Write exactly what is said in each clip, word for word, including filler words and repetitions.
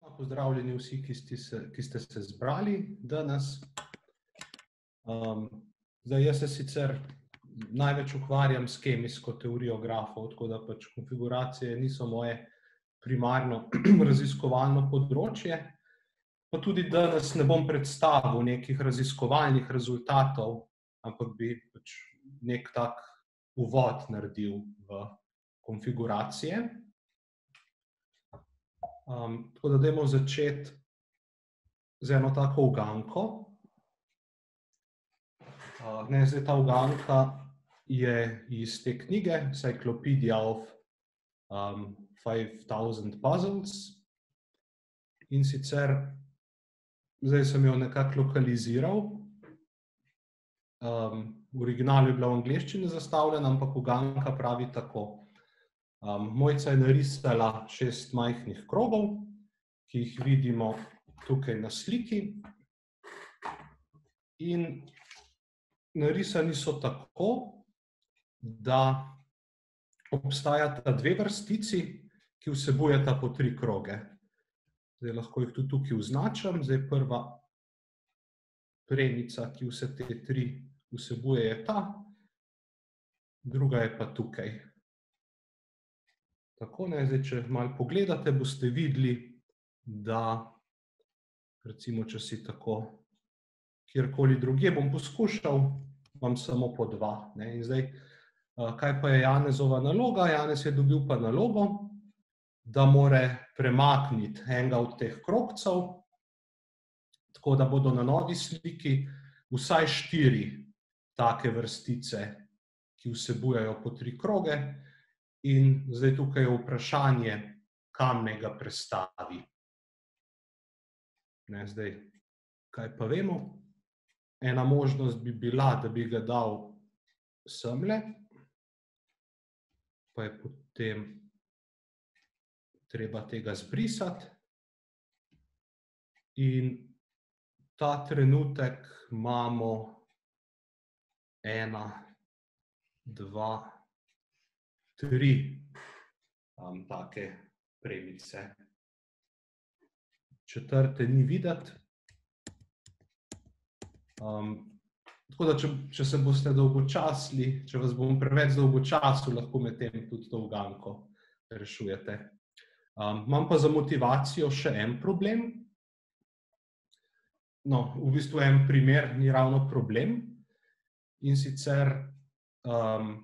Pozdravljeni vsi, ki ste se, ki ste se zbrali danes. Um, zdaj, jaz se sicer največ ukvarjam s kemijsko teorijo grafov, tako da pač konfiguracije niso moje primarno raziskovalno področje, pa tudi danes ne bom predstavil nekih raziskovalnih rezultatov, ampak bi pač nek tak uvod naredil v konfiguracije. Um, tako da dajmo začeti z eno tako uganko. Uh, ne, zdaj ta uganka je iz te knjige Cyclopedia of um, five thousand Puzzles in sicer zdaj sem jo nekako lokaliziral. Um, v originalu je bila v angleščini zastavljena, ampak uganka pravi tako. Um, Mojca je narisala šest majhnih krogov, ki jih vidimo tukaj na sliki. In narisani so tako, da obstajata dve vrstici, ki vsebujeta po tri kroge. Zdaj lahko jih tudi tukaj označim. Zdaj prva premica, ki vse te tri vsebuje, je ta, druga je pa tukaj. Tako, ne, zdaj, če malo pogledate, boste videli, da recimo, če si tako kjerkoli drugje, bom poskušal, imam samo po dva. Ne, in zdaj, kaj pa je Janezova naloga? Janez je dobil pa nalogo, da more premakniti enega od teh krogcev, tako da bodo na novi sliki vsaj štiri take vrstice, ki vsebujejo po tri kroge. In zdaj tukaj je vprašanje, kam naj ga prestavi. Ne, zdaj, kaj pa vemo? Ena možnost bi bila, da bi ga dal semle, pa je potem treba tega zbrisati. In ta trenutek imamo ena, dva, tri um, take premice. Četrte ni videti. Um, tako da, če, če se boste dolgočasili, če vas bom preveč dolgočasil, lahko med tem tudi to uganko rešujete. Um, imam pa za motivacijo še en problem. No, v bistvu en primer ni ravno problem. In sicer um,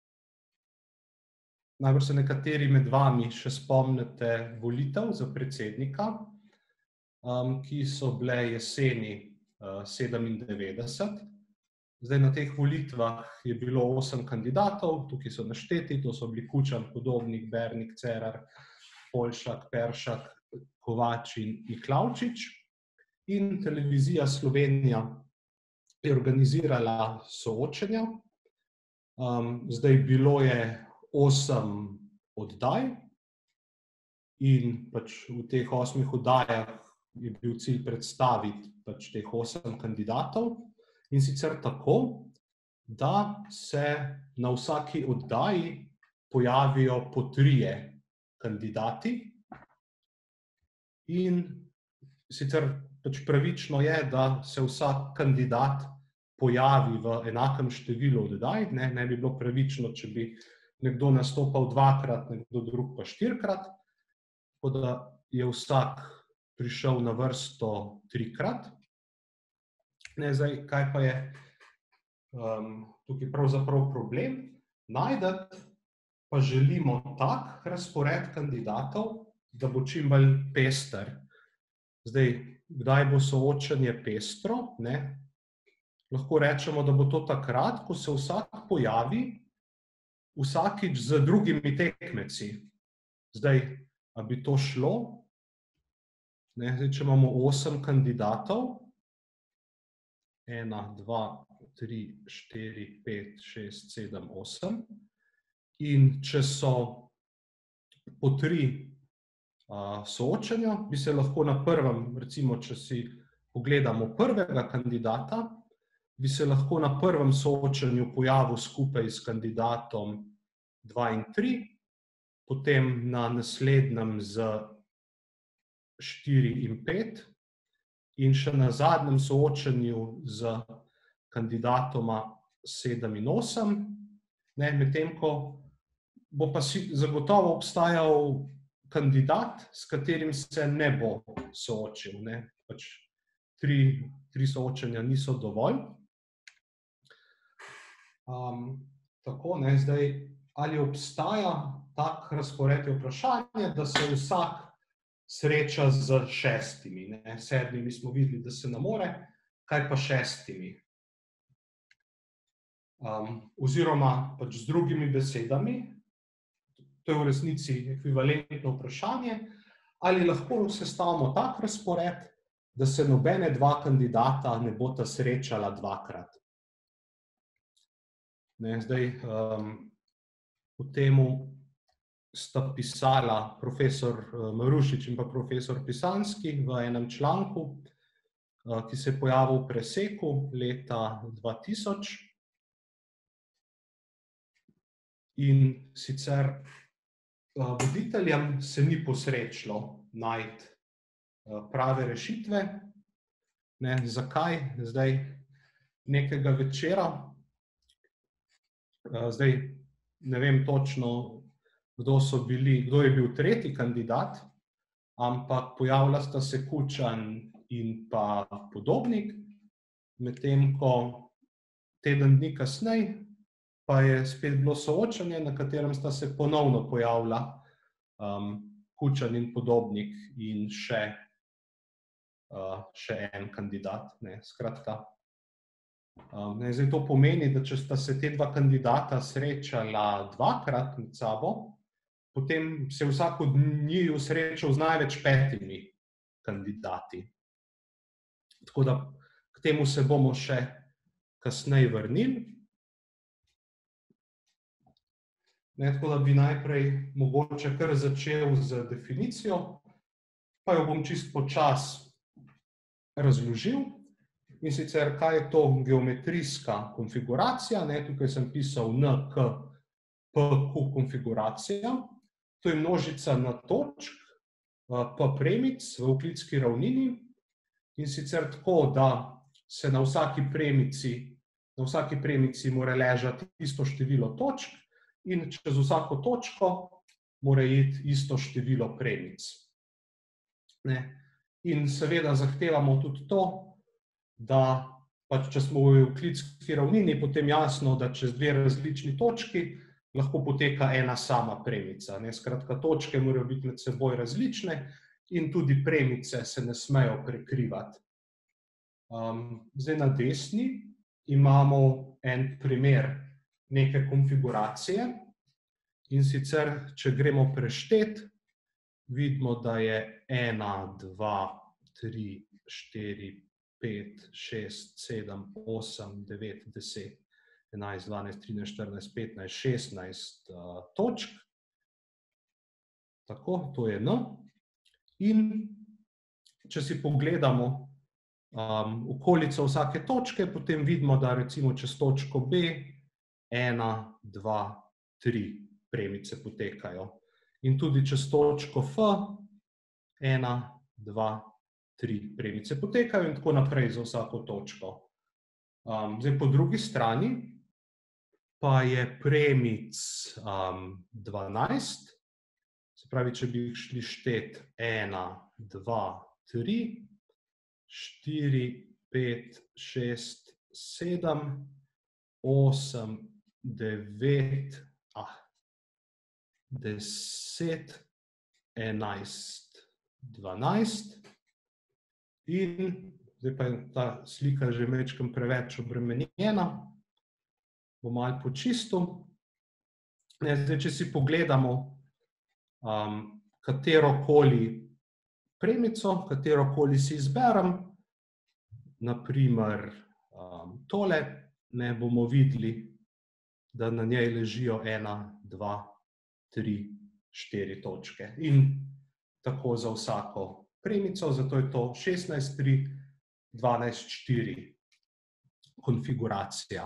najbrž se nekateri med vami še spomnite volitev za predsednika, um, ki so bile jeseni uh, sedemindevetdeset. Zdaj na teh volitvah je bilo osem kandidatov, tukaj so našteti, to so bili Kučan, Podobnik, Bernik, Cerar, Poljšak, Peršak, Kovač in Miklavčič. In Televizija Slovenija je organizirala soočenja. Um, zdaj bilo je osem oddaj in pač v teh osmih oddajah je bil cilj predstaviti pač teh osem kandidatov in sicer tako, da se na vsaki oddaji pojavijo po trije kandidati in sicer pač pravično je, da se vsak kandidat pojavi v enakem številu oddaj, ne, ne bi bilo pravično, če bi nekdo nastopal dvakrat, nekdo drug pa štirikrat, tako da je vsak prišel na vrsto trikrat. Ne, zdaj, kaj pa je um, tukaj pravzaprav problem? Najdeti pa želimo tak razpored kandidatov, da bo čim bolj pester. Zdaj, kdaj bo soočenje pestro? Ne? Lahko rečemo, da bo to takrat, ko se vsak pojavi vsakič z drugimi tekmeci. Zdaj, a bi to šlo? Ne, zdaj, če imamo osem kandidatov, ena, dva, tri, štiri, pet, šest, sedem, osem, in če so po tri uh, soočenja, bi se lahko na prvem, recimo, če si pogledamo prvega kandidata, bi se lahko na prvem soočenju pojavil skupaj s kandidatom dva in tri, potem na naslednjem z štiri in pet in še na zadnjem soočenju z kandidatoma sedem in osem, medtem ko bo pa zagotovo obstajal kandidat, s katerim se ne bo soočil. Pač tri, tri soočenja niso dovolj. Um, tako, ne, zdaj, ali obstaja tak razpored je vprašanje, da se vsak sreča z šestimi. Ne? Sedmimi smo videli, da se ne more, kaj pa šestimi? Um, oziroma pač z drugimi besedami, to je v resnici ekvivalentno vprašanje, ali lahko sestavimo tak razpored, da se nobene dva kandidata ne bosta srečala dvakrat. Ne, zdaj, um, v temu sta pisala profesor Marušič in pa profesor Pisanski v enem članku, uh, ki se je pojavil v Preseku leta dva tisoč. In sicer uh, voditeljem se ni posrečilo najti uh, prave rešitve. Ne, zakaj? Zdaj, nekega večera, zdaj ne vem točno, kdo so bili, kdo je bil tretji kandidat, ampak pojavila sta se Kučan in pa Podobnik, medtem ko teden dni kasneje pa je spet bilo soočenje, na katerem sta se ponovno pojavila um, Kučan in Podobnik in še, uh, še en kandidat. Ne, skratka, Um, ne, zdaj to pomeni, da če sta se te dva kandidata srečala dvakrat med sabo, potem se vsak od njiju srečal z največ petimi kandidati. Tako da k temu se bomo še kasneje vrnili. Ne, tako da bi najprej mogoče kar začel z definicijo, pa jo bom čisto počas razložil. In sicer, kaj je to geometrijska konfiguracija, ne, tukaj sem pisal N K P Q konfiguracija, to je množica na točk, P premic v evklidski ravnini, in sicer tako, da se na vsaki premici, na vsaki premici mora ležati isto število točk in čez vsako točko mora iti isto število premic. Ne, in seveda zahtevamo tudi to, da pač, če smo v evklidski ravnini, potem jasno, da čez dve različni točki lahko poteka ena sama premica. Ne, skratka, točke morajo biti med seboj različne in tudi premice se ne smejo prekrivati. Um, zdaj na desni imamo en primer neke konfiguracije in sicer, če gremo preštet, vidimo, da je ena, dva, tri, štiri, pet, šest, sedem, osem, devet, deset, enajst, dvanajst, trinajst, štirinajst, petnajst, šestnajst uh, točk. Tako, to je N. In če si pogledamo um, okolico vsake točke, potem vidimo, da recimo čez točko B ena, dva, tri premice potekajo. In tudi čez točko F ena, dva, tri premice potekajo in tako naprej za vsako točko. Um, zdaj, po drugi strani pa je premic um, dvanajst, se pravi, če bi šli štet ena, dva, tri, štiri, pet, šest, sedem, osem, devet, ah, deset, enajst, dvanajst. In zdaj pa je ta slika že majčkeno preveč obremenjena, bom malo počistil. Zdaj, če si pogledamo um, katerokoli premico, katerokoli si izberem, naprimer um, tole, ne bomo videli, da na njej ležijo ena, dva, tri, štiri točke. In tako za vsako premico, zato je to šestnajst, tri, dvanajst, štiri konfiguracija.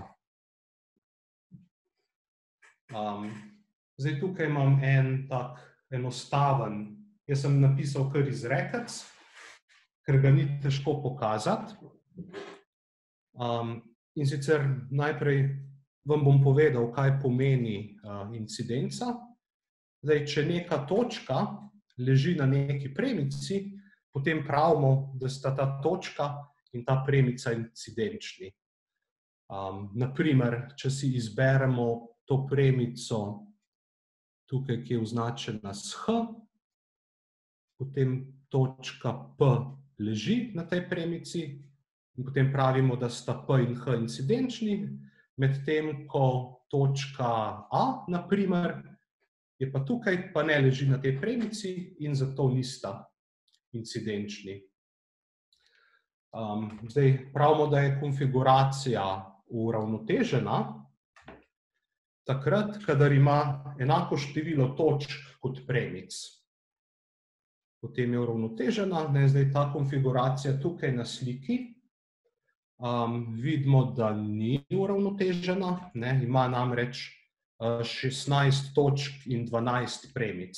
Um, zdaj tukaj imam en tak enostaven Jaz sem napisal kar izrekec, ker ga ni težko pokazati. Um, in sicer najprej vam bom povedal, kaj pomeni uh, incidenca. Zdaj, če neka točka leži na neki premici, potem pravimo, da sta ta točka in ta premica incidenčni. Um, naprimer, če si izberemo to premico tukaj, ki je označena s H, potem točka P leži na tej premici in potem pravimo, da sta P in H incidenčni, medtem ko točka A, naprimer, je pa tukaj, pa ne leži na tej premici in zato nista incidenčni. Um, zdaj, pravimo, da je konfiguracija uravnotežena takrat, kadar ima enako število točk kot premic. Potem je uravnotežena, ne, zdaj ta konfiguracija tukaj na sliki, um, vidimo, da ni uravnotežena, ne, ima namreč uh, šestnajst točk in dvanajst premic.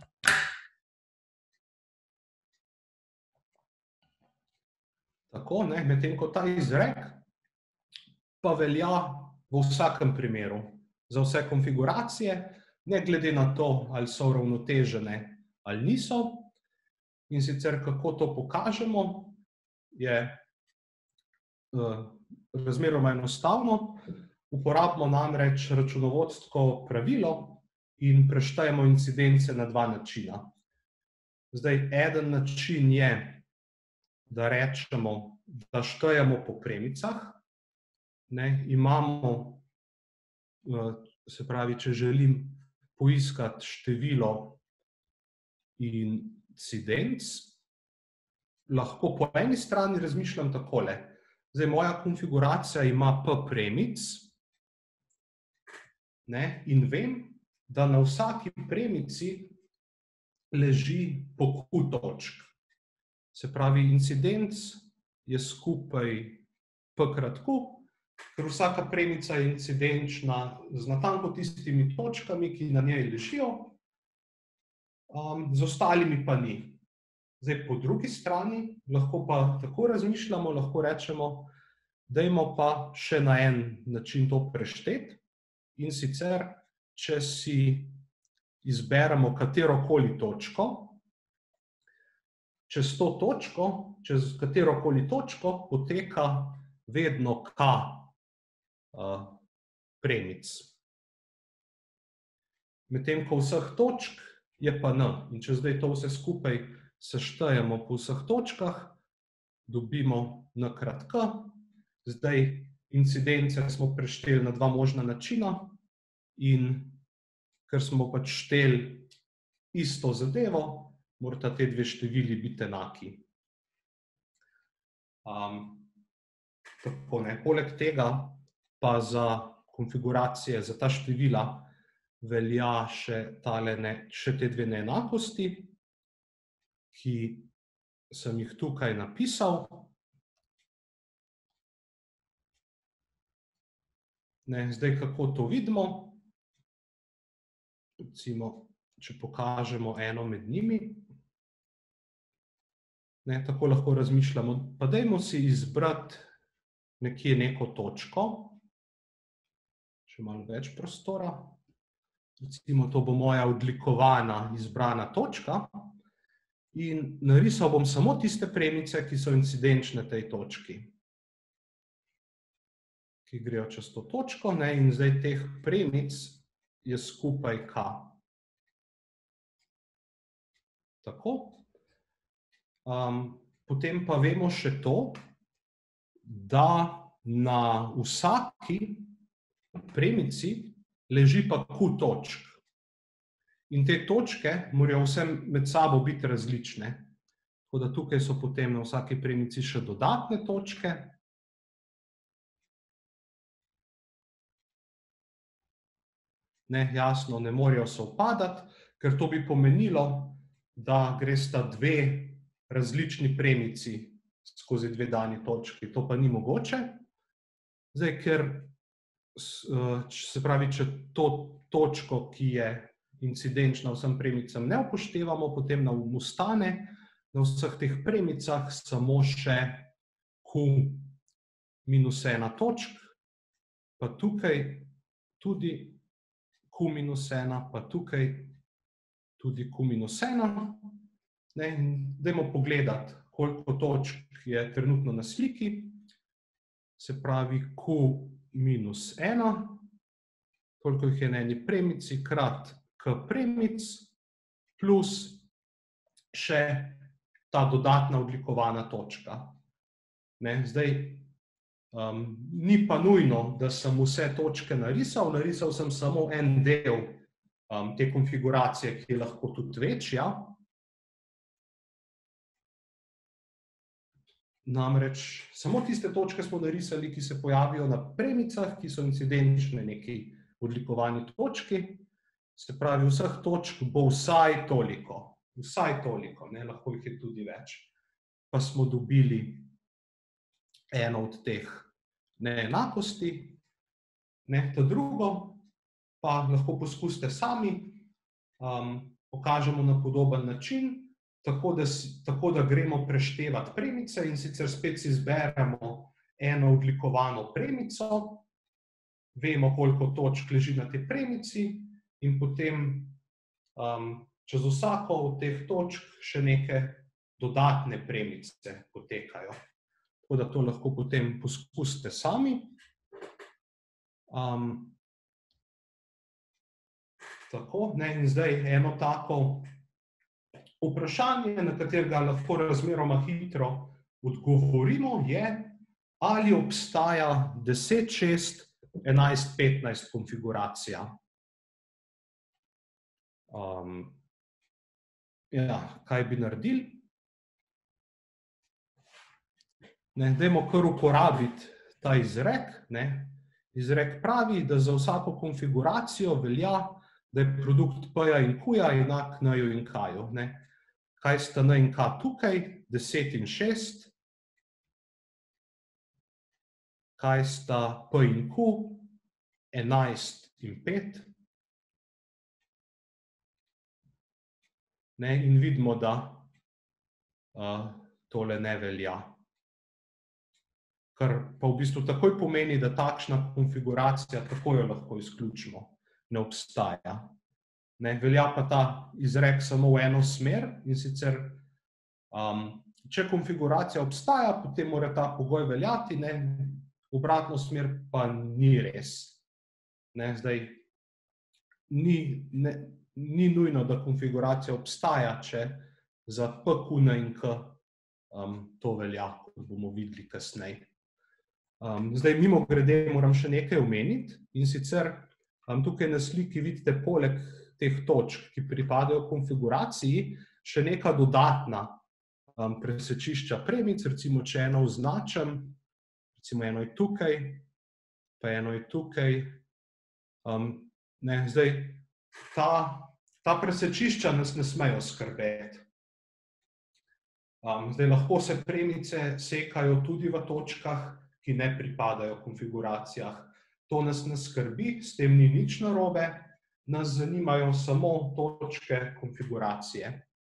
Tako, ne, medtem ko ta izrek pa velja v vsakem primeru, za vse konfiguracije, ne glede na to, ali so uravnotežene ali niso. In sicer, kako to pokažemo, je uh, razmeroma enostavno. Uporabimo namreč računovodsko pravilo in preštejemo incidence na dva načina. Zdaj, eden način je, da rečemo, da štejemo po premicah. Ne, imamo, se pravi, če želim poiskati število incidenc, lahko po eni strani razmišljam takole. Zdaj, moja konfiguracija ima P premic, ne, in vem, da na vsaki premici leži po Q točk. Se pravi, incidenc je skupaj P krat Q, ker vsaka premica je incidenčna z natanko tistimi točkami, ki na njej ležijo, um, z ostalimi pa ni. Zdaj, po drugi strani, lahko pa tako razmišljamo, lahko rečemo, dajmo pa še na en način to prešteti, in sicer, če si izberemo katerokoli točko, čez to točko, čez katerokoli točko poteka vedno K uh, premic. Medtem ko vseh točk je pa N. In če zdaj to vse skupaj seštejemo po vseh točkah, dobimo N krat K. Zdaj, incidence smo prešteli na dva možna načina in ker smo pač šteli isto zadevo, morata te dve števili biti enaki. Um, tako ne. Poleg tega pa za konfiguracije, za ta števila velja še, tale ne, še te dve neenakosti, ki sem jih tukaj napisal. Ne, zdaj, kako to vidimo? Recimo, če pokažemo eno med njimi. Ne, tako lahko razmišljamo. Pa dajmo si izbrati nekje neko točko, še malo več prostora. Recimo, to bo moja odlikovana izbrana točka in narisal bom samo tiste premice, ki so incidenčne tej točki, ki grejo čez to točko, ne, in zdaj teh premic je skupaj K. Tako. Um, potem pa vemo še to, da na vsaki premici leži pa Q točk. In te točke morajo vse med sabo biti različne. Tako da tukaj so potem na vsaki premici še dodatne točke. Ne, jasno, ne morejo sovpadati, ker to bi pomenilo, da gresta dve različni premici skozi dve dani točki. To pa ni mogoče. Zdaj, ker se pravi, če to točko, ki je incidenčno vsem premicam ne upoštevamo, potem nam ostane na vseh teh premicah samo še Q minus ena točk, pa tukaj tudi Q minus ena, pa tukaj tudi Q minus ena. Dajmo pogledati, koliko točk je trenutno na sliki. Se pravi Q minus ena, koliko jih je na eni premici, krat K premic, plus še ta dodatna odlikovana točka. Zdaj, ni pa nujno, da sem vse točke narisal, narisal sem samo en del te konfiguracije, ki je lahko tudi večja. Namreč, samo tiste točke smo narisali, ki se pojavijo na premicah, ki so incidenčne neki odlikovani točki. Se pravi, vseh točk bo vsaj toliko, vsaj toliko, lahko jih je tudi več. Pa smo dobili eno od teh neenakosti. Ta drugo pa lahko poskusite sami, pokažemo na podoben način, tako da gremo preštevati premice in sicer spet si izberemo eno odlikovano premico, vemo, koliko točk leži na tej premici in potem čez vsako od teh točk še neke dodatne premice potekajo. Tako da to lahko potem poskusite sami. Tako, in zdaj eno tako vprašanje, na katerega lahko razmeroma hitro odgovorimo, je, ali obstaja deset, šest, enajst, petnajst konfiguracija. Ja, kaj bi naredili? Dajmo kar uporabiti ta izrek. Izrek pravi, da za vsako konfiguracijo velja, da je produkt P-ja in Q-ja enak N-ju in K-ju. Kaj sta N in K tukaj? deset in šest. Kaj sta P in Q? enajst in pet. In vidimo, da tole ne velja. Kar pa v bistvu takoj pomeni, da takšna konfiguracija, tako jo lahko izključimo, ne obstaja. Velja pa ta izrek samo v eno smer, in sicer, če konfiguracija obstaja, potem mora ta pogoj veljati, obratno smer pa ni res. Zdaj, ni nujno, da konfiguracija obstaja, če za P, Q, N in K to velja, kot bomo videli kasneje. Zdaj, mimogrede moram še nekaj omeniti, in sicer tukaj na sliki vidite poleg teh točk, ki pripadajo konfiguraciji, še neka dodatna presečišča premic, recimo, če eno označim, recimo eno je tukaj, pa eno je tukaj. Zdaj, ta presečišča nas ne smejo skrbeti. Zdaj, lahko se premice sekajo tudi v točkah, ki ne pripadajo konfiguracijah. To nas ne skrbi, s tem ni nič narobe, nas zanimajo samo točke konfiguracije.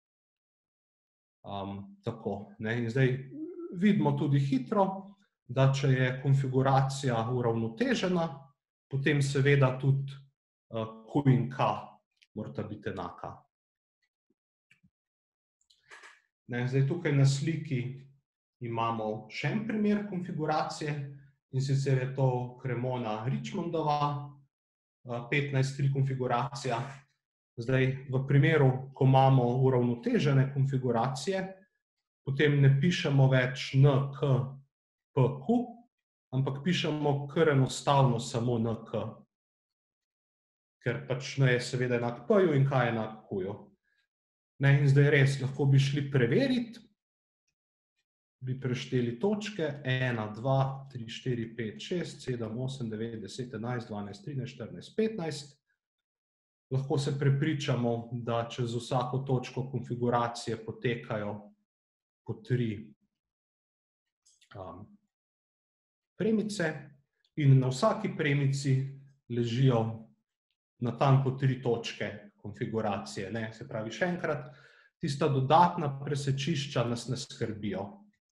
Tako, in zdaj vidimo tudi hitro, da če je konfiguracija uravnotežena, potem seveda tudi Q in K morata biti enaka. Zdaj, tukaj na sliki imamo še en primer konfiguracije, in sicer je to Cremona-Richmondova petnajst tri konfiguracija. Zdaj, v primeru, ko imamo uravnotežene konfiguracije, potem ne pišemo več N, K, P, Q, ampak pišemo kar enostavno samo N, K. Ker pač N je seveda enak P-ju in K je enak Q-ju. In zdaj res, lahko bi šli preveriti, bi prešteli točke, ena, dva, tri, štiri, pet, šest, sedem, osem, devet, deset, enajst, dvanajst, trinajst, štirinajst, petnajst. Lahko se prepričamo, da čez vsako točko konfiguracije potekajo po tri premice in na vsaki premici ležijo natanko tri točke konfiguracije. Ne? Se pravi, še enkrat, tista dodatna presečišča nas ne skrbijo.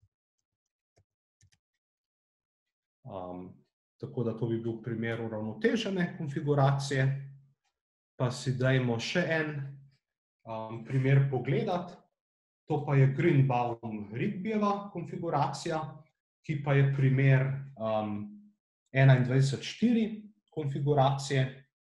Um, tako da to bi bil primer uravnotežene konfiguracije. Pa si dajmo še en um, primer pogledati. To pa je Grünbaum-Rigbyjeva konfiguracija, ki pa je primer um, enaindvajset štiri konfiguracije.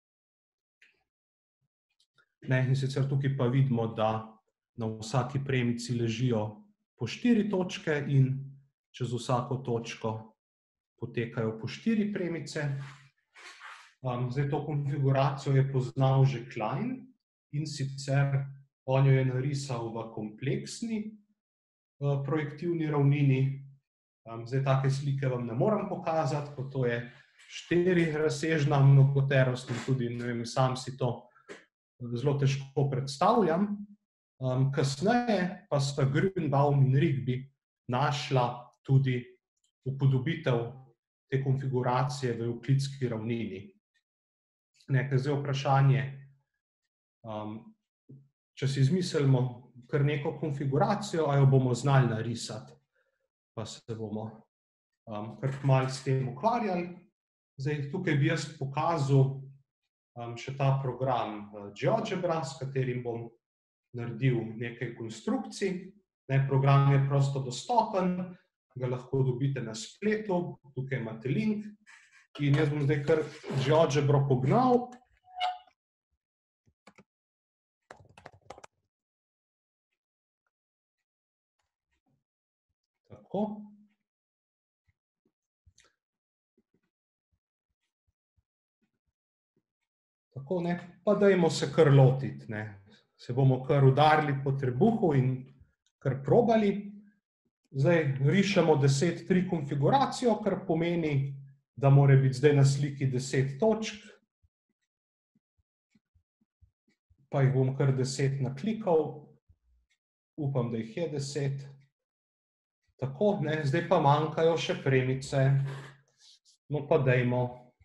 Ne, in sicer tukaj pa vidimo, da na vsaki premici ležijo po štiri točke in čez vsako točko potekajo po štiri premice. Um, zdaj, to konfiguracijo je poznal že Klein in sicer on jo je narisal v kompleksni uh, projektivni ravnini. Um, zdaj, take slike vam ne moram pokazati, ko to je štirirazsežna mnogoterost in tudi, ne vem, sam si to zelo težko predstavljam. Um, kasneje pa sta Grünbaum in Rigby našla tudi upodobitev te konfiguracije v evklidski ravnini. Nekaj zdaj vprašanje, um, če si izmislimo kar neko konfiguracijo, a jo bomo znali narisati, pa se bomo um, kar malo s tem ukvarjali. Zdaj, tukaj bi jaz pokazal um, še ta program uh, GeoGebra, s katerim bom naredil nekaj konstrukcij. Ne, program je prosto dostopen, ga lahko dobite na spletu, tukaj imate link. In jaz bom zdaj kar GeoGebro pognal. Tako. Tako, ne, pa dajmo se kar lotiti, ne. Se bomo kar udarili po trebuhu in kar probali. Zdaj, rišemo deset tri konfiguracijo, kar pomeni, da mora biti zdaj na sliki deset točk. Pa jih bom kar deset naklikal. Upam, da jih je deset. Tako, ne, zdaj pa manjkajo še premice. No pa dajmo.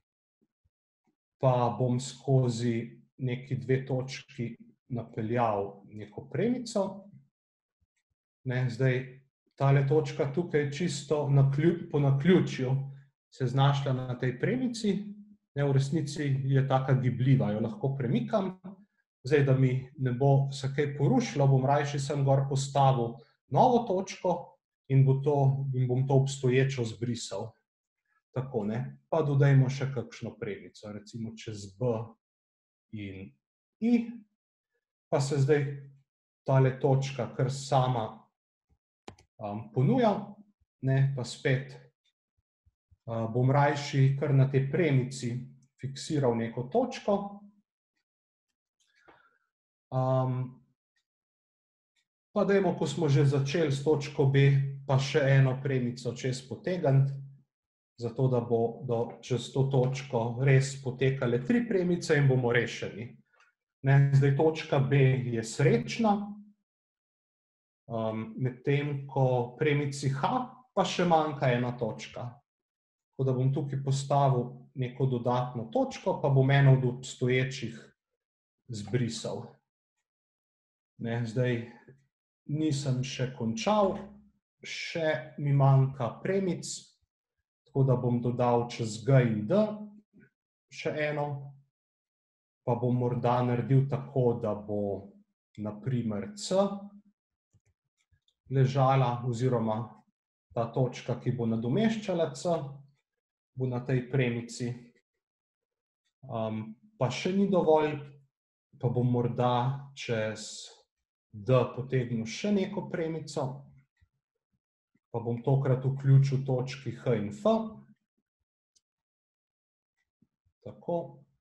Pa bom skozi neki dve točki napeljal neko premico. Ne, zdaj, tale točka tukaj čisto po naključju se znašla na tej premici. Ne, v resnici je taka gibljiva, jo lahko premikam. Zdaj, da mi ne bo se kaj porušilo, bom rajši sem gor postavil novo točko in bo to, in bom to obstoječo zbrisal. Tako, ne. Pa dodajmo še kakšno premico, recimo čez B in I. Pa se zdaj tale točka kar sama um, ponuja, ne, pa spet uh, bom rajši kar na tej premici fiksiral neko točko. Um, pa dajmo, ko smo že začeli s točko B, pa še eno premico čez potegniti, zato da bo do, čez to točko res potekale tri premice in bomo rešeni. Ne, zdaj, točka B je srečna, um, medtem ko premici H pa še manjka ena točka. Tako da bom tukaj postavil neko dodatno točko, pa bom eno od obstoječih zbrisal. Ne, zdaj nisem še končal, še mi manjka premic, tako da bom dodal čez G in D še eno, pa bom morda naredil tako, da bo na primer C ležala, oziroma ta točka, ki bo nadomeščala C, bo na tej premici. Um, pa še ni dovolj, pa bom morda čez D potegnil še neko premico, pa bom tokrat vključil točki H in F. Tako.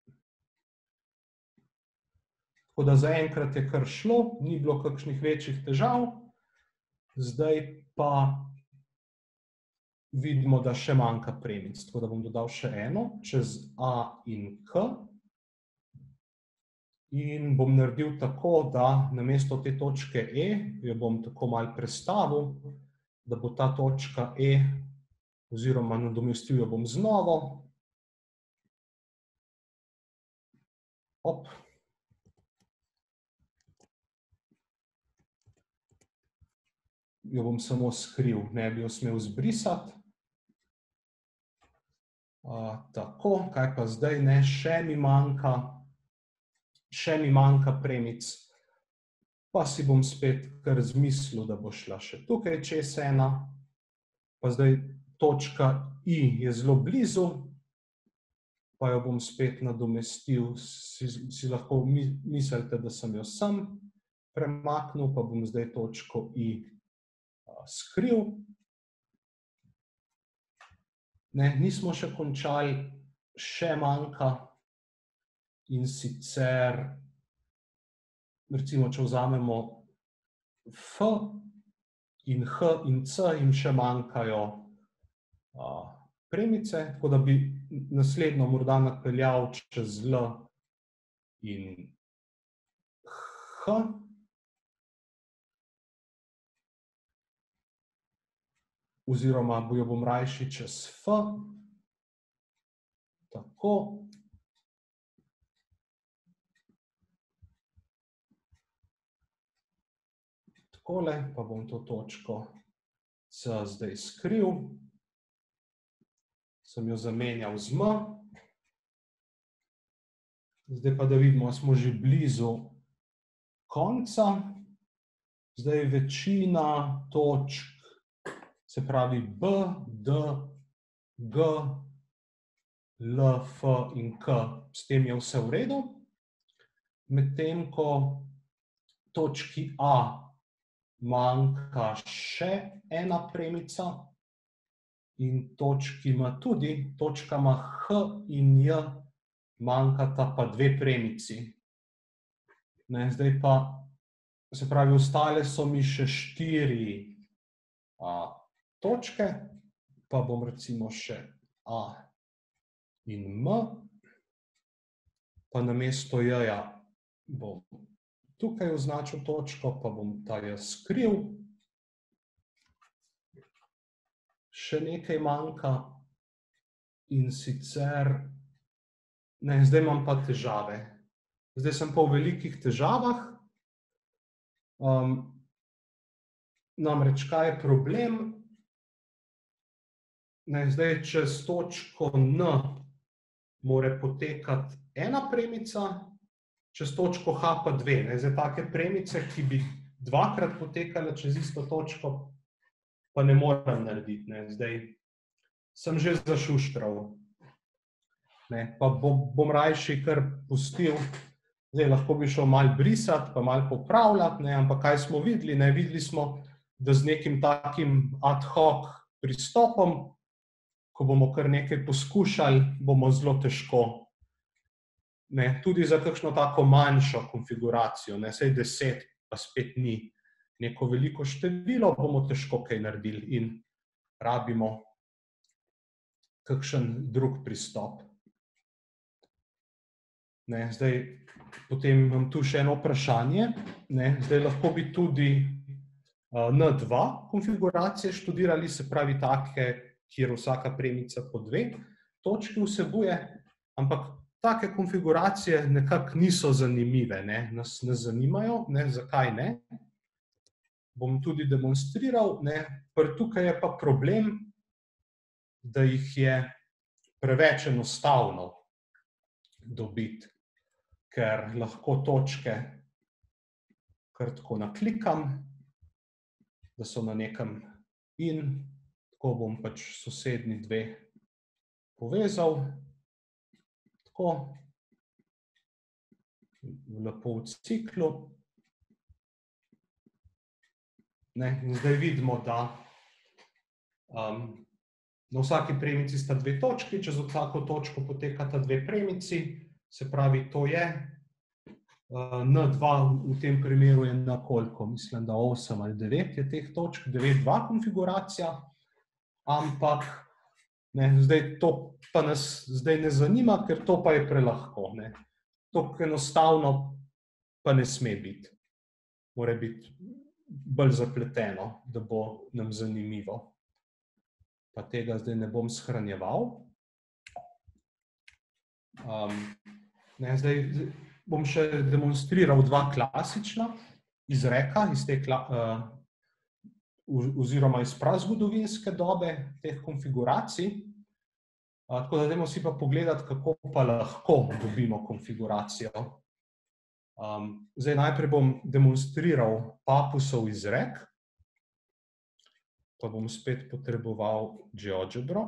Tako da zaenkrat je kar šlo, ni bilo kakšnih večjih težav. Zdaj pa vidimo, da še manjka premic, tako da bom dodal še eno čez A in K. In bom naredil tako, da namesto te točke E, jo bom tako malo prestavil, da bo ta točka E, oziroma nadomestil jo bom z novo. Op. jo bom samo skril, ne bi jo smel zbrisati. Uh, tako, kaj pa zdaj, ne, še mi manjka, še mi manjka premic, pa si bom spet kar zmislil, da bo šla še tukaj čez ena, pa zdaj točka I je zelo blizu, pa jo bom spet nadomestil, si, si lahko mislite, da sem jo sem premaknil, pa bom zdaj točko I uh, skril. Ne, nismo še končali, še manjka in sicer, recimo, če vzamemo F in H in C, jim še manjkajo a, premice, tako da bi naslednjo morda napeljal čez L in H. Oziroma jo bom rajši čez F, tako. Takole, pa bom to točko C zdaj skril. Sem jo zamenjal z M. Zdaj pa da vidimo, smo že blizu konca. Zdaj večina točk, se pravi B, D, G, L, F in K, s tem je vse v redu. Medtem ko točki A manjka še ena premica in točki M tudi, točkama H in J manjkata pa dve premici. Ne, zdaj pa, se pravi, ostale so mi še štiri a, točke, pa bom recimo še A in M, pa namesto J-ja bom tukaj označil točko, pa bom ta J skril. Še nekaj manjka in sicer, ne, zdaj imam pa težave. Zdaj sem pa v velikih težavah. Um, namreč, kaj je problem? Ne, zdaj čez točko N mora potekati ena premica, čez točko H pa dve. Ne, zdaj take premice, ki bi dvakrat potekale čez isto točko, pa ne morem narediti. Ne. Zdaj sem že zašuštral. Ne, pa bom, bom rajši kar pustil. Zdaj lahko bi šel malo brisati, pa malo popravljati, ne, ampak kaj smo videli? Ne, videli smo, da z nekim takim ad hoc pristopom, ko bomo kar nekaj poskušali, bomo zelo težko. Ne, tudi za kakšno tako manjšo konfiguracijo, ne, saj deset pa spet ni neko veliko število, bomo težko kaj naredili in rabimo kakšen drug pristop. Ne, zdaj, potem imam tu še eno vprašanje. Ne, zdaj lahko bi tudi uh, N dva konfiguracije študirali, se pravi take, kjer vsaka premica po dve točki vsebuje, ampak take konfiguracije nekako niso zanimive, ne, nas ne zanimajo, ne, zakaj ne. Bom tudi demonstriral, ne, pri tukaj je pa problem, da jih je preveč enostavno dobiti, ker lahko točke kar tako naklikam, da so na nekem in tako bom pač sosednji dve povezal, tako, lepo v ciklu. Ne, in zdaj vidimo, da um, na vsaki premici sta dve točki, čez vsako točko potekata dve premici, se pravi, to je uh, N dva v tem primeru je na koliko, mislim, da osem ali devet je teh točk, devet dva konfiguracija, ampak ne, zdaj to pa nas zdaj ne zanima, ker to pa je prelahko. Ne. To enostavno pa ne sme biti. Mora biti bolj zapleteno, da bo nam zanimivo. Pa tega zdaj ne bom shranjeval. Um, ne, zdaj bom še demonstriral dva klasična izreka iz te, uh, oziroma iz prazgodovinske dobe teh konfiguracij. Tako da dajmo si pa pogledati, kako pa lahko dobimo konfiguracijo. Zdaj najprej bom demonstriral Papusov izrek, pa bom spet potreboval GeoGebro.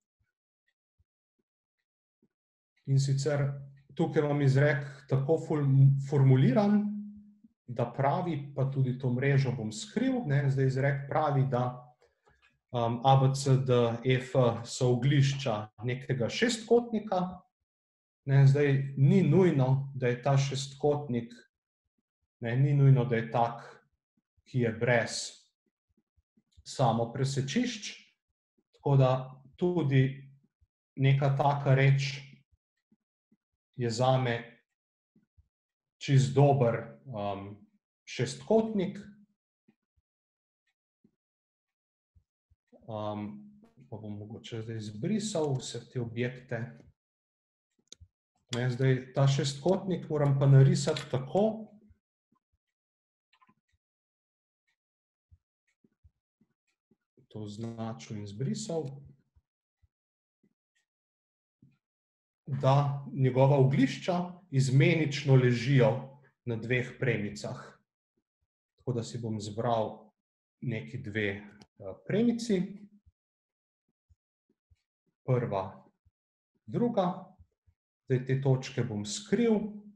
In sicer tukaj imam izrek tako formuliran, da pravi, pa tudi to mrežo bom skril, zdaj izrek pravi, da A, B, C, D, E, F so oglišča nekega šestkotnika. Zdaj ni nujno, da je ta šestkotnik, ni nujno, da je tak, ki je brez samo presečišč, tako da tudi neka taka reč je zame čist dober šestkotnik. Pa bom mogoče zdaj izbrisal vse te objekte. Zdaj ta šestkotnik moram pa narisati tako, to označil in izbrisal, da njegova oglišča izmenično ležijo na dveh premicah. Tako da si bom izbral neki dve premici. Prva, druga. Zdaj te točke bom skril.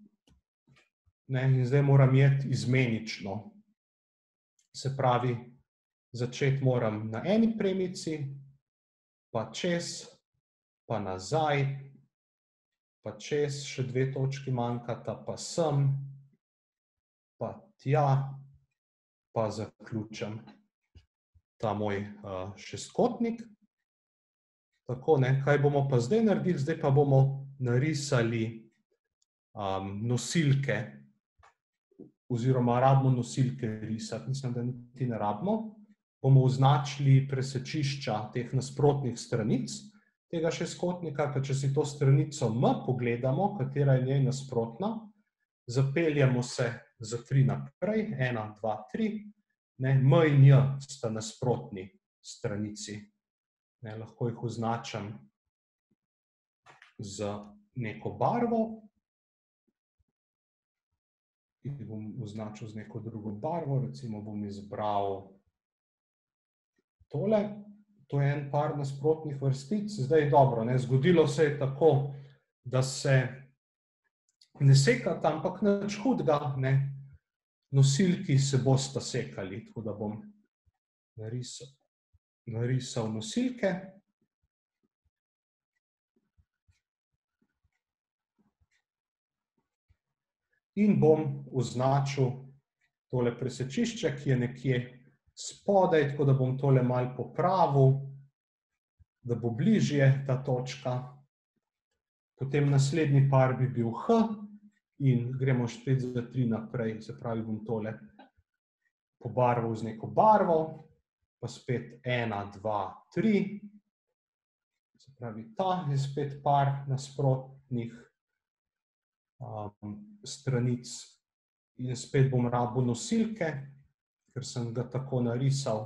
In zdaj moram iti izmenično. Se pravi, začeti moram na eni premici, pa čez, pa nazaj, pa čez, še dve točki manjkata, pa sem, pa tja, pa zaključim ta moj šestkotnik. Tako, kaj bomo pa zdaj naredili? Zdaj pa bomo narisali nosilke, oziroma rabimo nosilke risati. Mislim, da niti ne rabimo. Bomo označili presečišča teh nasprotnih stranic tega šestkotnika, ker če si to stranico M pogledamo, katera je njej nasprotna, zapeljemo se za tri naprej, ena, dva, tri, M in J sta nasprotni stranici. Lahko jih označam z neko barvo, jih bom označil z neko drugo barvo, recimo bom izbral tole. To je en par nasprotnih vrstic. Zdaj dobro, zgodilo se je tako, da se ne sekata, ampak nič hudega, nosilki se bosta sekali, tako da bom narisal nosilke. In bom označil tole presečišče, ki je nekje spodaj, tako da bom tole malo popravil, da bo bližje ta točka. Potem naslednji par bi bil H in gremo spet za tri naprej, se pravi bom tole pobarval z neko barvo, pa spet ena, dva, tri. Se pravi, ta je spet par nasprotnih stranic in spet bom rabil nosilke, ker sem ga tako narisal.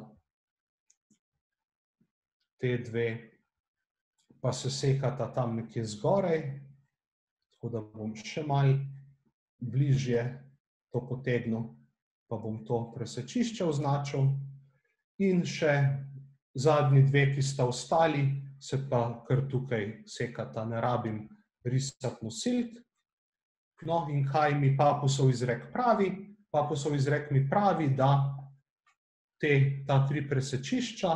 Te dve pa se sekata tam nekje zgoraj, tako da bom še malo bližje to potegnil, pa bom to presečišče označil. In še zadnji dve, ki sta ostali, se pa kar tukaj sekata, ne rabim risati nosilk. No, in kaj mi Papusov izrek pravi? Papusov izrek mi pravi, da ta tri presečišča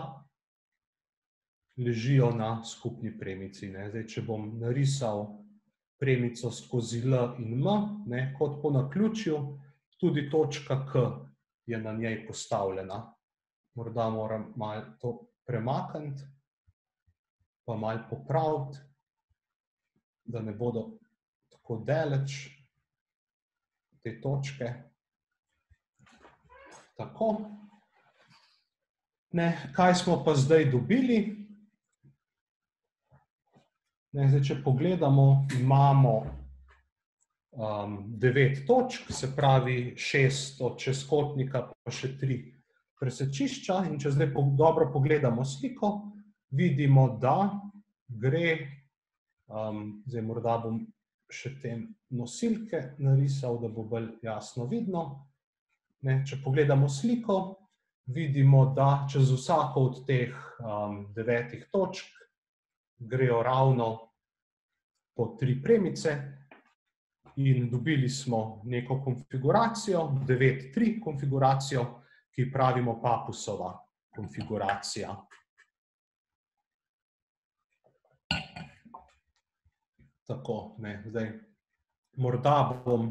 ležijo na skupni premici. Zdaj, če bom narisal premico skozi L in M, kot po naključju, tudi točka K je na njej postavljena. Morda moram malo to premakniti, pa malo popraviti, da ne bodo tako daleč te točke. Tako. Kaj smo pa zdaj dobili? Zdaj, če pogledamo, imamo devet točk, se pravi šest od šestkotnika, pa še tri presečišča in če zdaj dobro pogledamo sliko, vidimo, da gre, zdaj morda bom še te nosilke narisal, da bo bolj jasno vidno. Če pogledamo sliko, vidimo, da čez vsako od teh devetih točk grejo ravno po tri premice in dobili smo neko konfiguracijo, devet tri konfiguracijo, ki pravimo Papusova konfiguracija. Tako, ne, zdaj, morda bom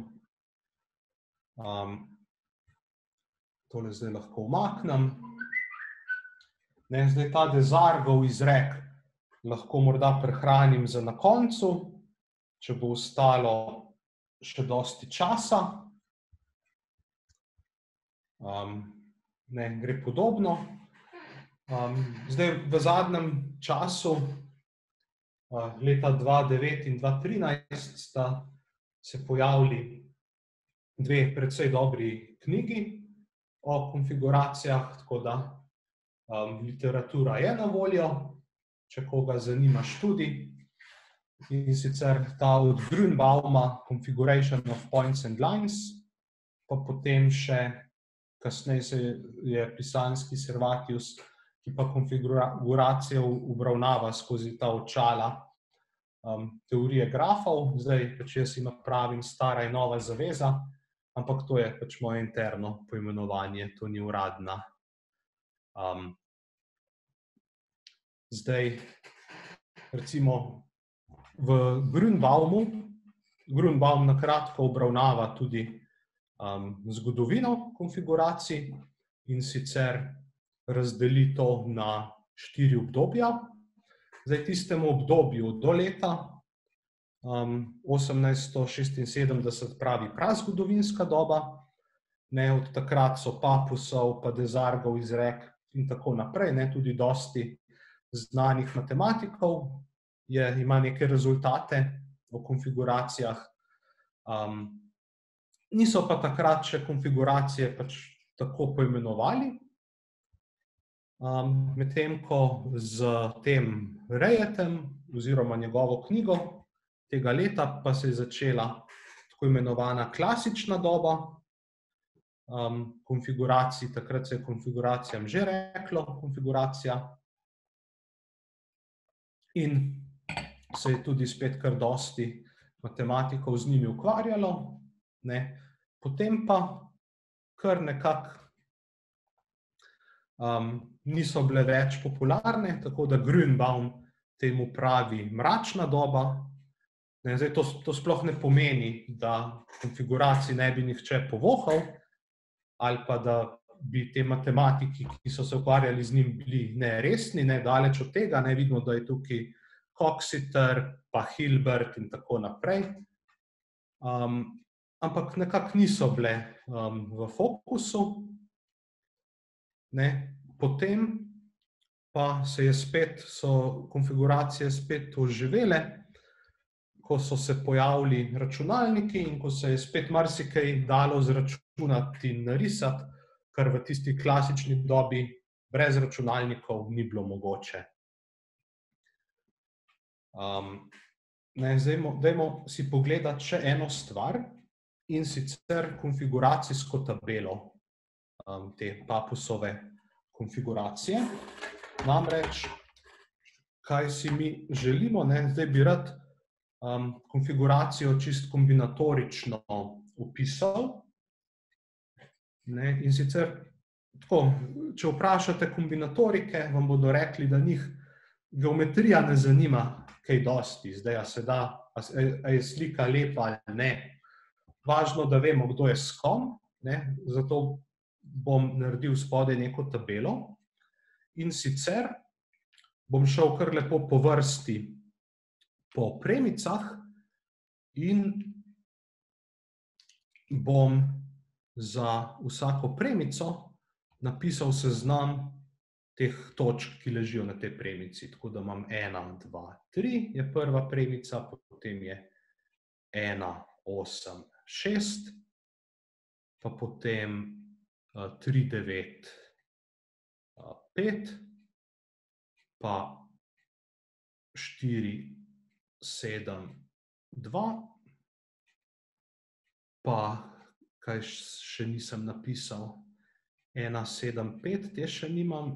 tole zdaj lahko umaknem. Ne, zdaj ta Desargov izrek lahko morda prehranim za na koncu, če bo ostalo še dosti časa. Ne, gre podobno. Zdaj, v zadnjem času, leta dva devet in dva trinajst, sta se pojavili dve precej dobri knjigi o konfiguracijah, tako da literatura je na voljo, če koga zanima študij. In sicer ta od Grünbauma Configuration of Points and Lines, pa potem še kasneje se je Pisanski Servatius, ki pa konfiguracijo obravnava skozi ta očala teorije grafov. Zdaj, pač jaz jim pravim stara in nova zaveza, ampak to je pač moje interno poimenovanje, to ni uradna. Zdaj, recimo, v Grünbaumu, Grünbaum na kratko obravnava tudi zgodovino konfiguracij in sicer razdeli to na štiri obdobja. Zdaj, tistemu obdobju do leta osemnajststo šestinsedemdeset pravi prazgodovinska doba, ne, od takrat so Papusov pa Desargov izrek in tako naprej, ne, tudi dosti znanih matematikov je, ima neke rezultate o konfiguracijah. Niso pa takrat še konfiguracije pač tako poimenovali, medtem ko z tem Rayetem oziroma njegovo knjigo tega leta pa se je začela tako imenovana klasična doba konfiguracij, takrat se je konfiguracijam že reklo konfiguracija in se je tudi spet kar dosti matematikov z njimi ukvarjalo, ne, potem pa kar nekako niso bile več popularne, tako da Grünbaum temu pravi mračna doba. Zdaj, to, to sploh ne pomeni, da konfiguracij ne bi nihče povohal, ali pa da bi te matematiki, ki so se ukvarjali z njim, bili neresni, ne, daleč od tega, ne, vidimo, da je tukaj Coxeter, pa Hilbert in tako naprej. Ampak nekako niso bile v fokusu. Ne, potem pa se je spet, so konfiguracije spet oživele, ko so se pojavili računalniki in ko se je spet marsikaj dalo zračunati in narisati, kar v tisti klasični dobi brez računalnikov ni bilo mogoče. Ne, zdaj, dajmo si pogledati še eno stvar, in sicer konfiguracijsko tabelo te Papusove konfiguracije. Namreč, kaj si mi želimo, ne, zdaj bi rad konfiguracijo čist kombinatorično opisal. Ne, in sicer, tako, če vprašate kombinatorike, vam bodo rekli, da njih geometrija ne zanima kaj dosti. Zdaj, a se da, a je slika lepa ali ne. Važno, da vemo, kdo je s kom, ne, zato bom naredil spodaj neko tabelo. In sicer bom šel kar lepo po vrsti po premicah in bom za vsako premico napisal seznam teh točk, ki ležijo na tej premici. Tako da imam ena, dva, tri je prva premica, potem je ena, osem, šest, pa potem tri, devet pet, pa štiri, sedem, dva, pa kaj še nisem napisal, ena, sedem, pet, te še nimam.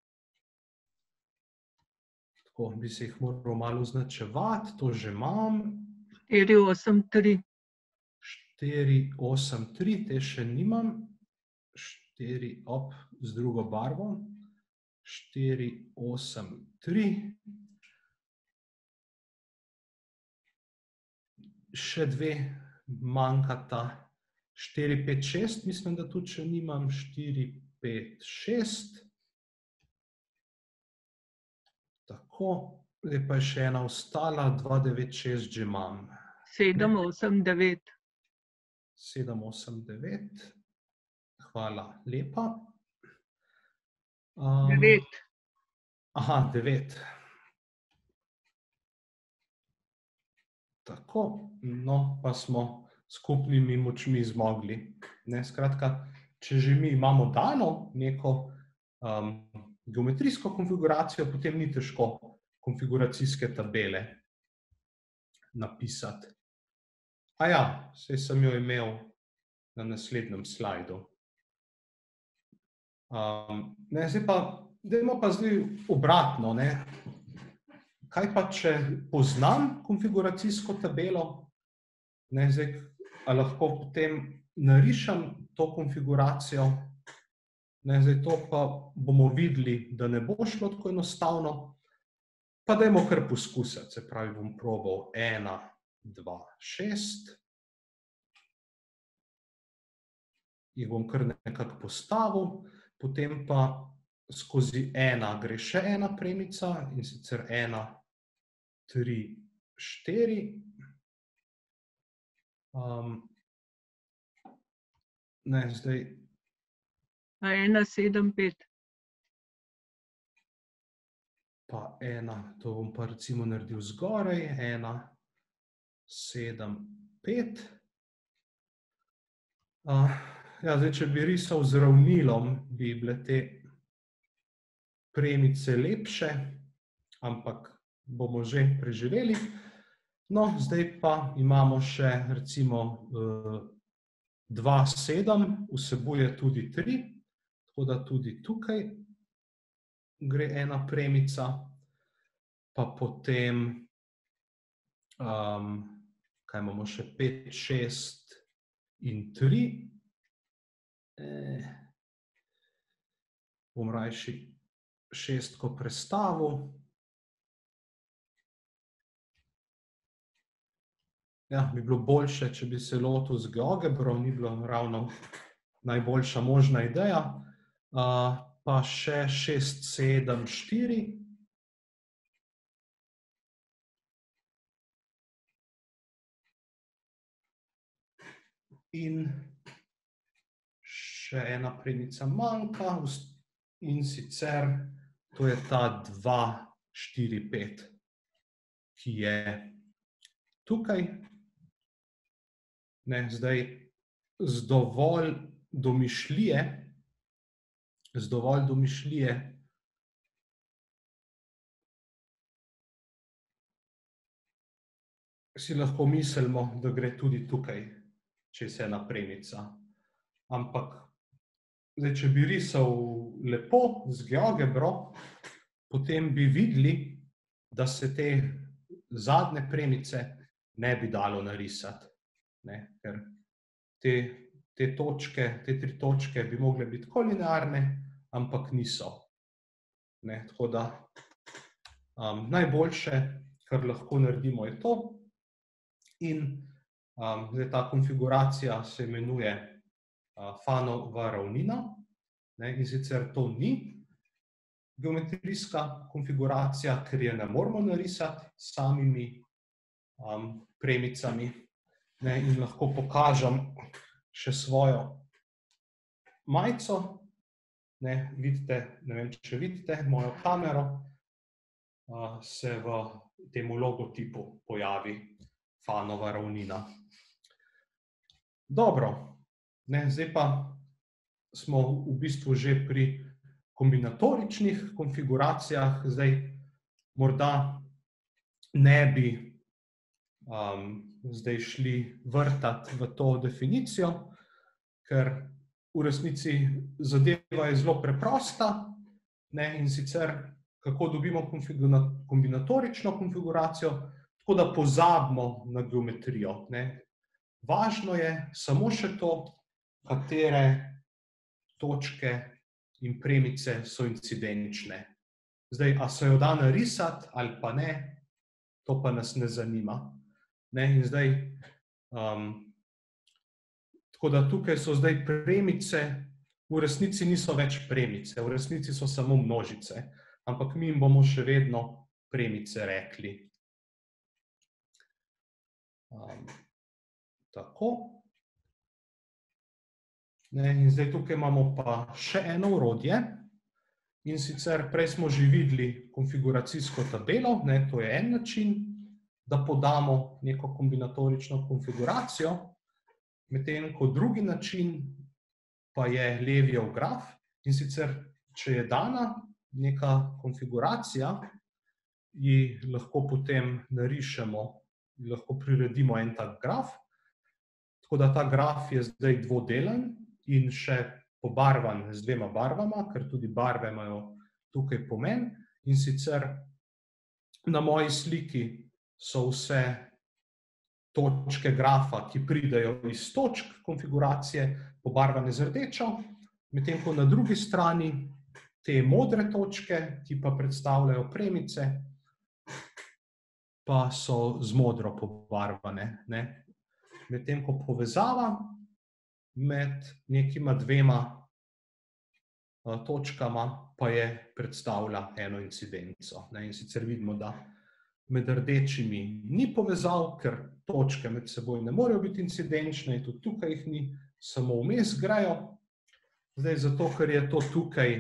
Tako, bi se jih moral malo označevati, to že imam. štiri, osem, tri. štiri, osem, tri, te še nimam. štiri, op, z drugo barvo. štiri, osem, tri. Še dve manjkata. štiri, pet, šest, mislim, da tudi še nimam. štiri, pet, šest. Tako, zdaj pa je še ena ostala, dva, devet, šest že imam. sedem, osem, devet. sedem, osem, devet. Hvala lepa. Um, devet. Aha, devet. Tako, no, pa smo skupnimi močmi zmogli. Ne, skratka, če že mi imamo dano neko um, geometrijsko konfiguracijo, potem ni težko konfiguracijske tabele napisati. A ja, saj sem jo imel na naslednjem slajdu. Um, ne, zdaj pa, dajmo pa zdaj obratno, ne. Kaj pa, če poznam konfiguracijsko tabelo, ne, zdaj, a lahko potem narišem to konfiguracijo, ne, zdaj to pa bomo videli, da ne bo šlo tako enostavno, pa dajmo kar poskusiti, se pravi, bom probal ena, dva, šest. Jih bom kar nekako postavil, potem pa skozi ena gre še ena premica, in sicer ena, tri, štiri. Um, ne, zdaj... A ena, sedem, pet. Pa ena, to bom pa recimo naredil zgoraj, ena, sedem, pet. Uh, ja, zdaj, če bi risal z ravnilom, bi bile te premice lepše, ampak bomo že preživeli. No, zdaj pa imamo še recimo dva, sedem, vsebuje tudi tri, tako da tudi tukaj gre ena premica, pa potem, um, kaj imamo še, pet, šest in tri. Eh, bom rajši šestko prestavil. Ja, bi bilo boljše, če bi se lotil z GeoGebro, ni bilo ravno najboljša možna ideja. Uh, pa še šest, sedem, štiri. In še ena premica manjka, in sicer to je ta dva, štiri, pet, ki je tukaj. Ne, zdaj, z dovolj domišljije, z dovolj domišljije si lahko mislimo, da gre tudi tukaj čez ena premica. Ampak, zdaj, če bi risal lepo z GeoGebro, potem bi videli, da se te zadnje premice ne bi dalo narisati. Ne, ker te, te točke, te tri točke bi mogle biti tako linearne, ampak niso. Ne, tako da um, najboljše, kar lahko naredimo, je to. In um, zdaj ta konfiguracija se imenuje uh, Fanova ravnina, ne, in sicer to ni geometrijska konfiguracija, ker je ne moramo narisati s samimi um, premicami. Ne, in lahko pokažem še svojo majico. Ne, vidite, ne vem, če vidite mojo kamero, uh, se v temu logotipu pojavi Fanova ravnina. Dobro, ne, zdaj pa smo v bistvu že pri kombinatoričnih konfiguracijah zdaj morda ne bi um, zdaj šli vrtati v to definicijo, ker v resnici zadeva je zelo preprosta, ne, in sicer kako dobimo kombinatorično konfiguracijo, tako da pozabimo na geometrijo. Ne. Važno je samo še to, katere točke in premice so incidenčne. Zdaj, a se jo da narisati ali pa ne, to pa nas ne zanima. Ne, in zdaj, um, tako da tukaj so zdaj premice, v resnici niso več premice, v resnici so samo množice, ampak mi jim bomo še vedno premice rekli. Um, tako. Ne, in zdaj tukaj imamo pa še eno orodje, in sicer prej smo že videli konfiguracijsko tabelo, ne, to je en način, da podamo neko kombinatorično konfiguracijo, medtem ko drugi način pa je Levijev graf, in sicer, če je dana neka konfiguracija, ji lahko potem narišemo, lahko priredimo en tak graf, tako da ta graf je zdaj dvodelen in še pobarvan z dvema barvama, ker tudi barve imajo tukaj pomen, in sicer na moji sliki so vse točke grafa, ki pridejo iz točk konfiguracije, pobarvane z rdečo, medtem ko na drugi strani te modre točke, ki pa predstavljajo premice, pa so z modro pobarvane. Ne. Medtem ko povezava med nekima dvema točkama pa je predstavlja eno incidenco. Ne. In sicer vidimo, da med rdečimi ni povezav, ker točke med seboj ne morejo biti incidenčne, in tudi tukaj jih ni, samo vmes grejo. Zdaj, zato, ker je to tukaj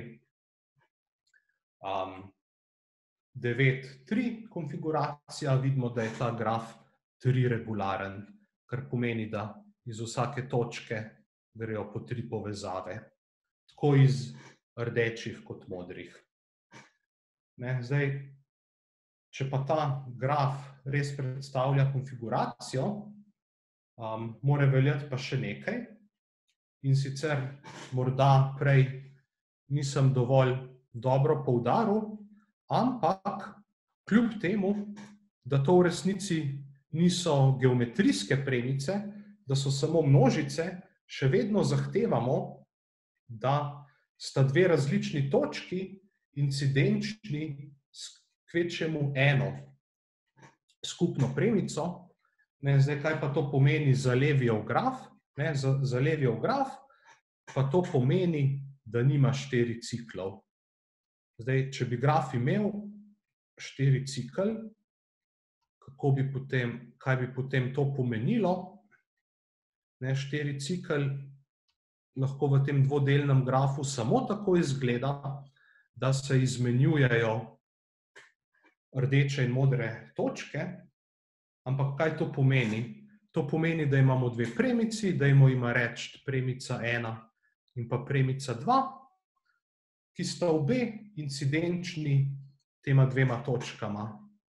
um, devet tri konfiguracija, vidimo, da je ta graf triregularen, kar pomeni, da iz vsake točke grejo po tri povezave, tako iz rdečih kot modrih. Ne, zdaj, če pa ta graf res predstavlja konfiguracijo, um, mora veljati pa še nekaj, in sicer morda prej nisem dovolj dobro poudaril, ampak kljub temu, da to v resnici niso geometrijske premice, da so samo množice, še vedno zahtevamo, da sta dve različni točki incidenčni s kvečjemu eno skupno premico. Ne, zdaj, kaj pa to pomeni za Levijev graf? Ne, za, za Levijev graf pa to pomeni, da nima štiri ciklov. Zdaj, če bi graf imel štiri cikl, kako bi potem, kaj bi potem to pomenilo? Ne, štiri cikl lahko v tem dvodelnem grafu samo tako izgleda, da se izmenjujejo rdeče in modre točke, ampak kaj to pomeni? To pomeni, da imamo dve premici, da ima reči premica ena in pa premica dva, ki sta obe incidenčni tema dvema točkama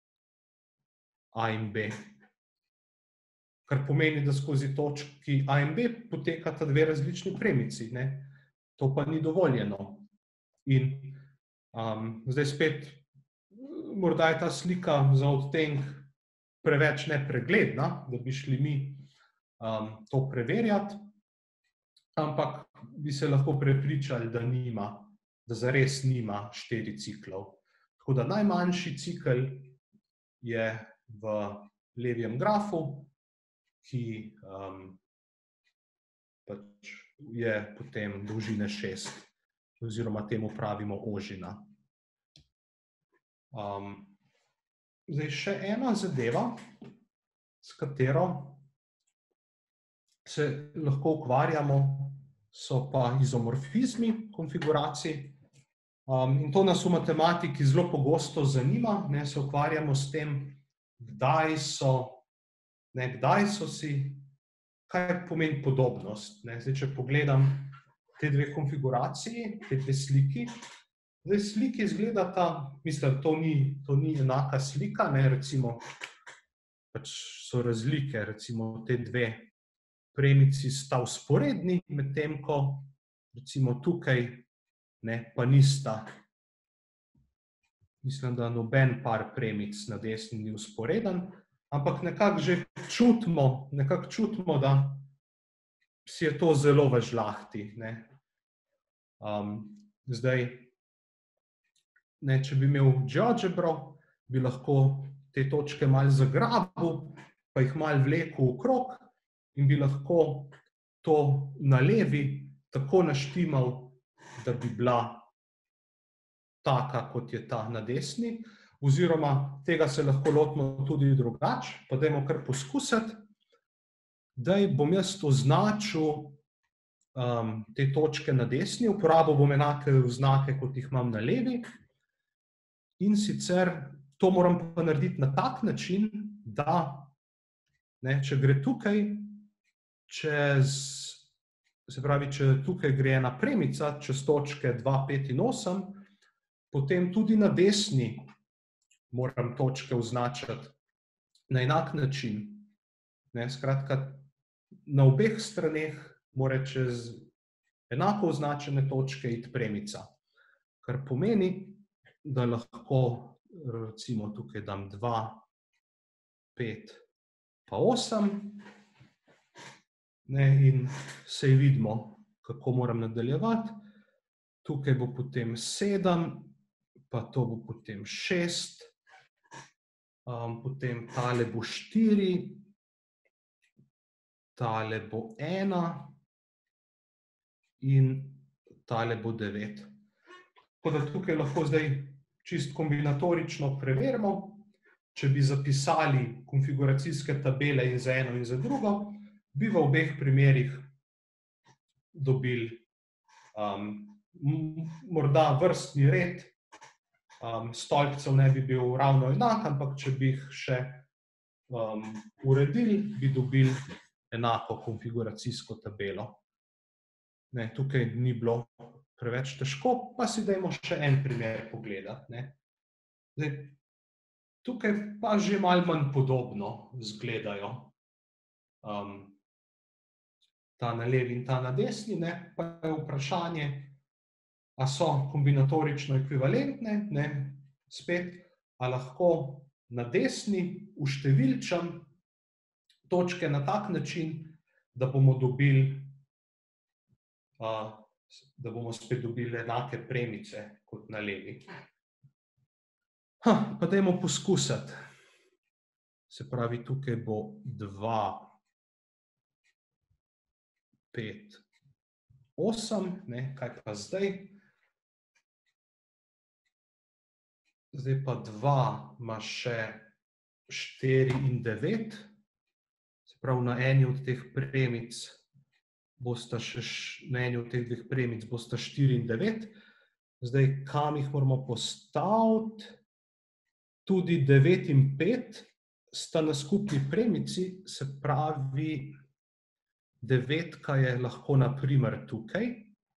A in B. Kar pomeni, da skozi točki A in B potekata dve različni premici. Ne? To pa ni dovoljeno. In um, zdaj spet, morda je ta slika za odtenek preveč nepregledna, da bi šli mi um, to preverjati, ampak bi se lahko prepričali, da nima, da zares nima štiri ciklov. Tako da najmanjši cikel je v Levijem grafu, ki um, pač je potem dolžine šest, oziroma temu pravimo ožina. Um, zdaj še ena zadeva, s katero se lahko ukvarjamo, so pa izomorfizmi konfiguracij. Um, in to nas v matematiki zelo pogosto zanima, ne, se ukvarjamo s tem, kdaj so, ne, kdaj so si, kaj pomeni podobnost. Ne. Zdaj, če pogledam te dve konfiguraciji, te dve sliki, Zdaj, sliki izgledata, mislim, to ni, to ni enaka slika, ne, recimo, pač so razlike, recimo te dve premici sta vzporedni, medtem ko recimo tukaj, ne, pa nista. Mislim, da noben par premic na desni ni vzporeden, ampak nekako že čutimo, nekako čutimo, da si je to zelo v žlahti, ne. Um, zdaj, ne, če bi imel GeoGebro, bi lahko te točke malo zagrabil, pa jih malo vlekel okrog in bi lahko to na levi tako naštimal, da bi bila taka, kot je ta na desni, oziroma tega se lahko lotimo tudi drugače, pa dajmo kar poskusiti. Zdaj bom jaz označil um, te točke na desni, uporabil bom enake oznake, kot jih imam na levi, in sicer to moram pa narediti na tak način, da, ne, če gre tukaj čez, se pravi, če tukaj gre ena premica čez točke dva, pet in osem, potem tudi na desni moram točke označiti na enak način. Ne, skratka, na obeh straneh mora čez enako označene točke iti premica, kar pomeni, da lahko recimo tukaj dam dva, pet pa osem, ne, in saj vidimo, kako moram nadaljevati. Tukaj bo potem sedem, pa to bo potem šest, um, potem tale bo štiri, tale bo ena in tale bo devet. Tako da tukaj lahko zdaj čisto kombinatorično preverimo, če bi zapisali konfiguracijske tabele in za eno in za drugo, bi v obeh primerih dobili um, morda vrstni red, um, stolpcev ne bi bil ravno enak, ampak če bi jih še um, uredili, bi dobili enako konfiguracijsko tabelo. Ne, tukaj ni bilo preveč težko, pa si dajmo še en primer pogledati, ne. Zdaj, tukaj pa že malo manj podobno izgledajo um, ta na levi in ta na desni, ne, pa je vprašanje, a so kombinatorično ekvivalentne, ne, spet, a lahko na desni uštevilčam točke na tak način, da bomo dobili, uh, da bomo spet dobili enake premice kot na levi. Ha, pa dajmo poskusiti. Se pravi, tukaj bo dva, pet, osem, ne, kaj pa zdaj? Zdaj pa dva ima še štiri in devet, se pravi, na eni od teh premic bosta še, na eni od teh dveh premic bosta štiri in devet. Zdaj, kam jih moramo postaviti? Tudi devet in pet sta na skupni premici, se pravi, devetka je lahko na primer tukaj.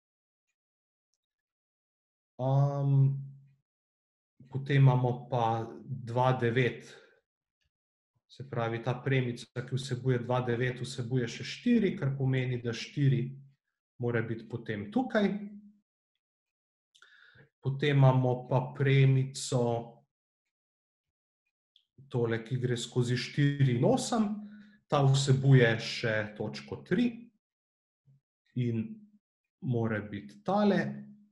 Um, potem imamo pa dva, devet, se pravi, ta premica, ki vsebuje dva, devet, vsebuje še štiri, kar pomeni, da štiri mora biti potem tukaj. Potem imamo pa premico tole, ki gre skozi štiri in osem, ta vsebuje še točko tri in mora biti tale.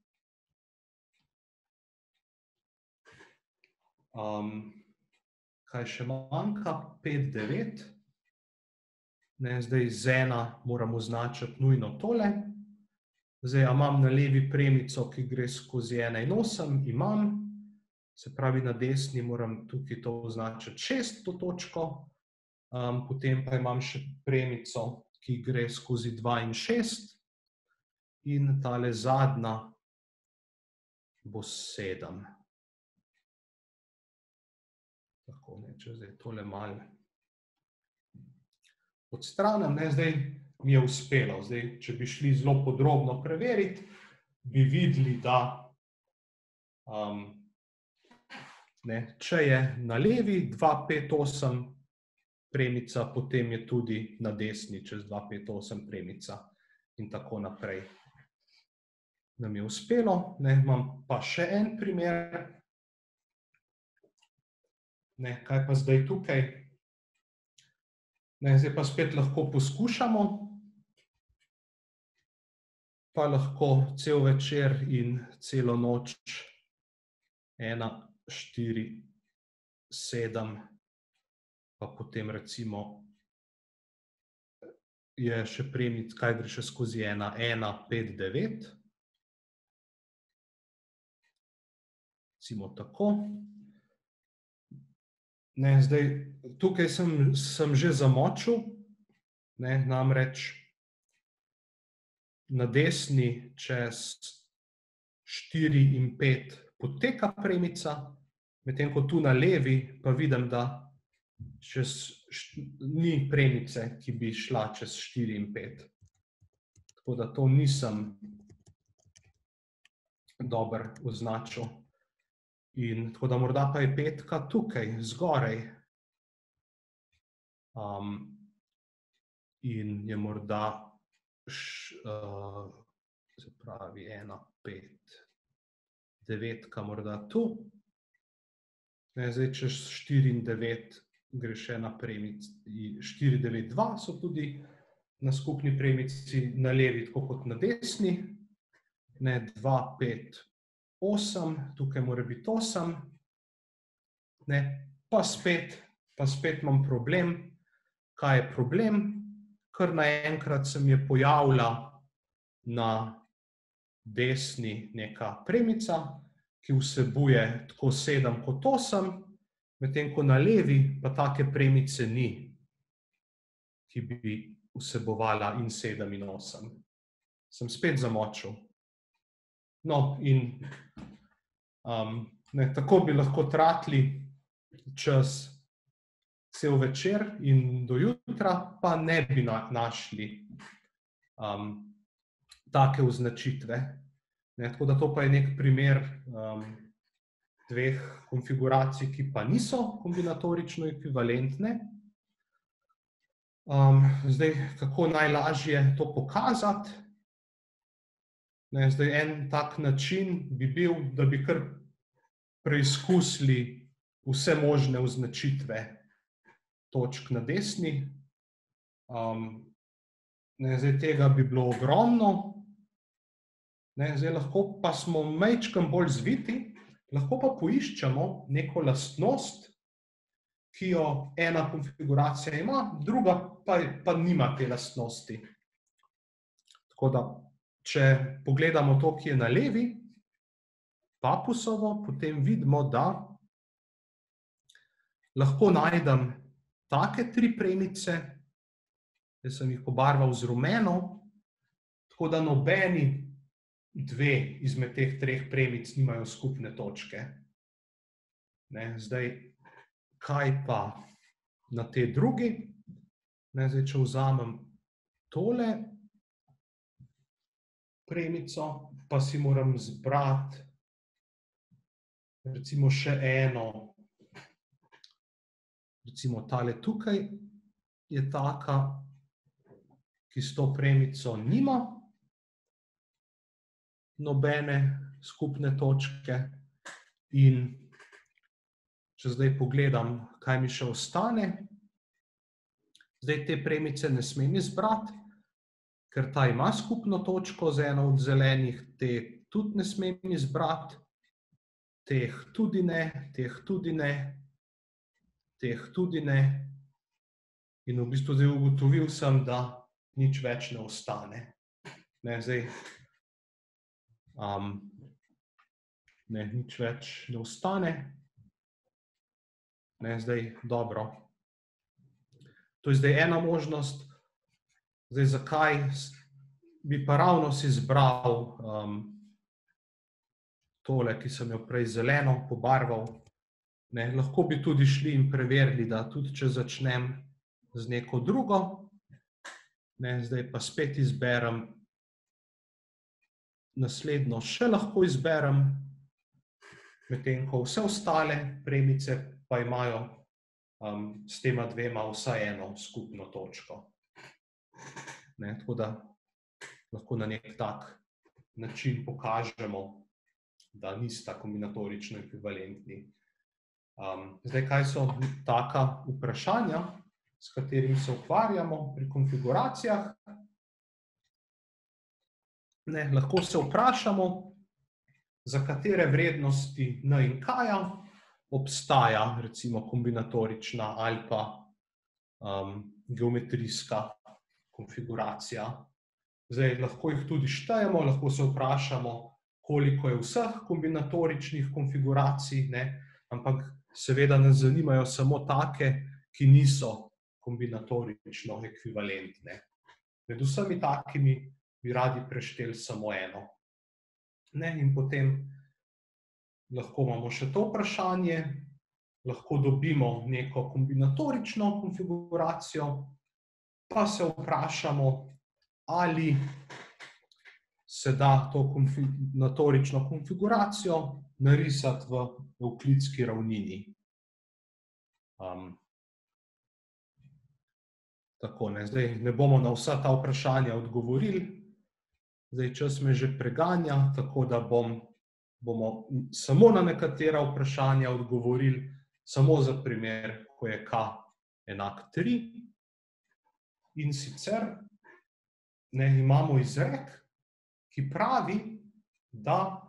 Um, kaj še manjka? pet, devet. Ne, zdaj z ena moram označiti nujno tole. Zdaj, a imam na levi premico, ki gre skozi ena in osem? Imam. Se pravi, na desni moram tukaj to označiti šest, to točko. Um, potem pa imam še premico, ki gre skozi dva in šest. In tale zadnja bo sedem. Tako, ne, če zdaj tole malo odstranim, ne, zdaj mi je uspelo. Zdaj, če bi šli zelo podrobno preveriti, bi videli, da Um, ne, če je na levi dva, pet, osem premica, potem je tudi na desni čez dva, pet, osem premica in tako naprej. Nam je uspelo, ne, imam pa še en primer. Ne, kaj pa zdaj tukaj? Ne, zdaj pa spet lahko poskušamo, pa lahko cel večer in celo noč, ena, štiri, sedem, pa potem recimo je še premic, kaj gre še skozi ena, ena, pet, devet. Recimo tako. Ne, zdaj, tukaj sem, sem že zamočil, ne, namreč na desni čez štiri in pet poteka premica, medtem ko tu na levi pa vidim, da čez, ni premice, ki bi šla čez štiri in pet. Tako da to nisem dobro označil. In tako da morda pa je petka tukaj, zgoraj. Um, in je morda, š, uh, se pravi, ena, pet, devetka morda tu. Ne, zdaj čez štiri in devet gre še na premici, štiri, devet, dva so tudi na skupni premici na levi, tako kot na desni. Ne, dva, pet, osem, tukaj mora biti osem, ne, pa spet, pa spet imam problem. Kaj je problem? Kar naenkrat se mi je pojavila na desni neka premica, ki vsebuje tako sedem kot osem, medtem ko na levi pa take premice ni, ki bi vsebovala in sedem in osem. Sem spet zamočil. No, in um, ne, tako bi lahko tratili čez cel večer in do jutra, pa ne bi na, našli um, take označitve. Ne, tako da to pa je nek primer um, dveh konfiguracij, ki pa niso kombinatorično ekvivalentne. Um, zdaj, kako najlažje to pokazati? Ne, zdaj, en tak način bi bil, da bi kar preizkusili vse možne označitve točk na desni. Um, ne, zdaj, tega bi bilo ogromno. Ne, zdaj, lahko pa smo majčkeno bolj zviti, lahko pa poiščemo neko lastnost, ki jo ena konfiguracija ima, druga pa, pa nima te lastnosti. Tako da, če pogledamo to, ki je na levi, papusovo, potem vidimo, da lahko najdem take tri premice, jaz sem jih pobarval z rumeno, tako da nobeni dve izmed teh treh premic nimajo skupne točke. Ne, zdaj, kaj pa na te drugi? Ne, zdaj, če vzamem tole premico, pa si moram zbrati recimo še eno, recimo tale tukaj je taka, ki s to premico nima nobene skupne točke in če zdaj pogledam, kaj mi še ostane, zdaj te premice ne smem izbrati, ker ta ima skupno točko z eno od zelenih, te tudi ne smem izbrati, teh tudi ne, teh tudi ne, teh tudi ne. In v bistvu zdaj ugotovil sem, da nič več ne ostane. Ne, zdaj, um, ne, nič več ne ostane. Ne, zdaj, dobro. To je zdaj ena možnost. Zdaj, zakaj bi pa ravno si izbral um, tole, ki sem jo prej zeleno pobarval. Ne, lahko bi tudi šli in preverili, da tudi če začnem z neko drugo, ne, zdaj pa spet izberem naslednjo, še lahko izberem, medtem ko vse ostale premice pa imajo um, s tema dvema vsaj eno skupno točko. Ne, tako da lahko na nek tak način pokažemo, da nista kombinatorično ekvivalentni. Um, zdaj, kaj so taka vprašanja, s katerimi se ukvarjamo pri konfiguracijah? Ne, lahko se vprašamo, za katere vrednosti n in k-ja obstaja recimo kombinatorična ali pa um, geometrijska konfiguracija. Zdaj, lahko jih tudi štejemo, lahko se vprašamo, koliko je vseh kombinatoričnih konfiguracij, ne? Ampak seveda nas zanimajo samo take, ki niso kombinatorično ekvivalentne. Med vsemi takimi bi radi prešteli samo eno. Ne? In potem lahko imamo še to vprašanje, lahko dobimo neko kombinatorično konfiguracijo, pa se vprašamo, ali se da to kombinatorično konfiguracijo narisati v evklidski ravnini. Um, tako, ne, zdaj ne bomo na vsa ta vprašanja odgovorili, zdaj čas me že preganja, tako da bom, bomo samo na nekatera vprašanja odgovorili, samo za primer, ko je k enak tri. In sicer ne, imamo izrek, ki pravi, da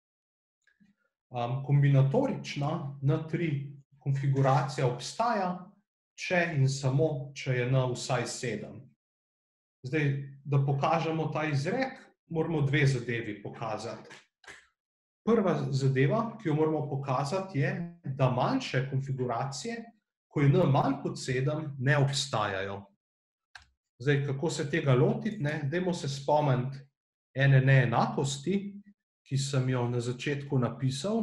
um, kombinatorična en tri konfiguracija obstaja, če in samo, če je n vsaj sedem. Zdaj, da pokažemo ta izrek, moramo dve zadevi pokazati. Prva zadeva, ki jo moramo pokazati, je, da manjše konfiguracije, ko je n manj kot sedem, ne obstajajo. Zdaj, kako se tega lotiti, ne? Dajmo se spomniti ene neenakosti, ki sem jo na začetku napisal.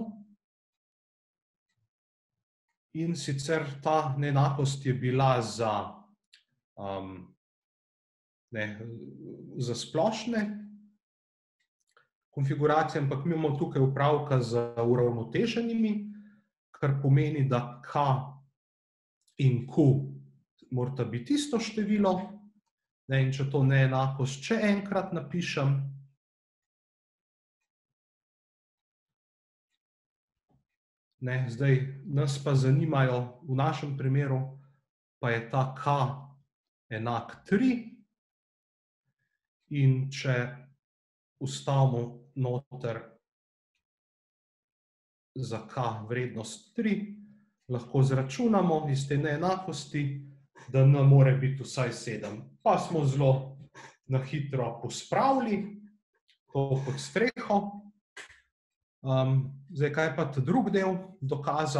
In sicer ta neenakost je bila za, um, ne, za splošne konfiguracije, ampak mi imamo tukaj opravka z uravnoteženimi, kar pomeni, da k in q morata biti isto število. Ne, in če to neenakost še enkrat napišem, ne, zdaj nas pa zanimajo, v našem primeru pa je ta k enak tri in če vstavimo noter za k vrednost tri, lahko zračunamo iz te neenakosti, da n mora biti vsaj sedem. Pa smo zelo na hitro pospravili to pod streho. Um, zdaj, kaj pa ta drug del dokaza?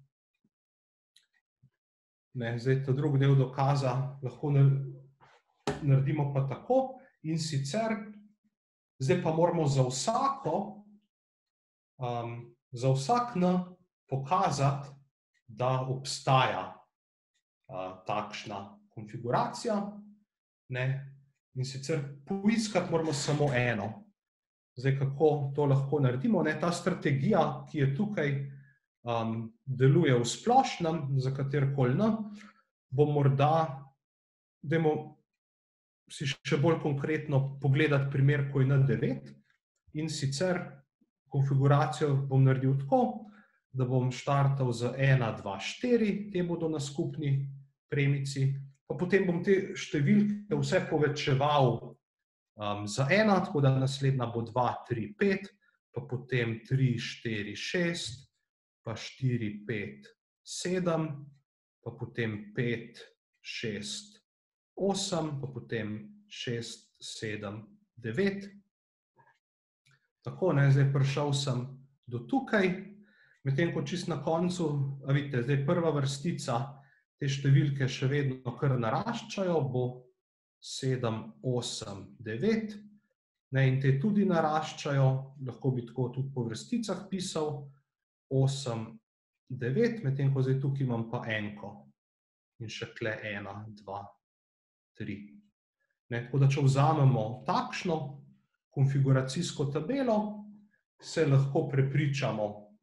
Ne, zdaj, ta drug del dokaza lahko naredimo pa tako, in sicer, zdaj pa moramo za vsako, um, za vsak n pokazati, da obstaja uh, takšna konfiguracija, ne, in sicer poiskati moramo samo eno. Zdaj, kako to lahko naredimo, ne, ta strategija, ki je tukaj, um, deluje v splošnem, za katerikoli n, bo morda, dajmo si še bolj konkretno pogledati primer, ko je n devet, in sicer konfiguracijo bom naredil tako, da bom štartal z ena, dva, štiri, te bodo na skupni premici, pa potem bom te številke vse povečeval um, za ena, tako da naslednja bo dva, tri, pet, pa potem tri, štiri, šest, pa štiri, pet, sedem, pa potem pet, šest, osem, pa potem šest, sedem, devet. Tako, ne, zdaj prišel sem do tukaj, medtem ko čist na koncu, a vidite, zdaj prva vrstica, te številke še vedno kar naraščajo, bo sedem, osem, devet, ne, in te tudi naraščajo, lahko bi tako tudi po vrsticah pisal, osem, devet, medtem ko zdaj tukaj imam pa enko in še tle ena, dva, tri. Ne, tako da, če vzamemo takšno konfiguracijsko tabelo, se lahko prepričamo,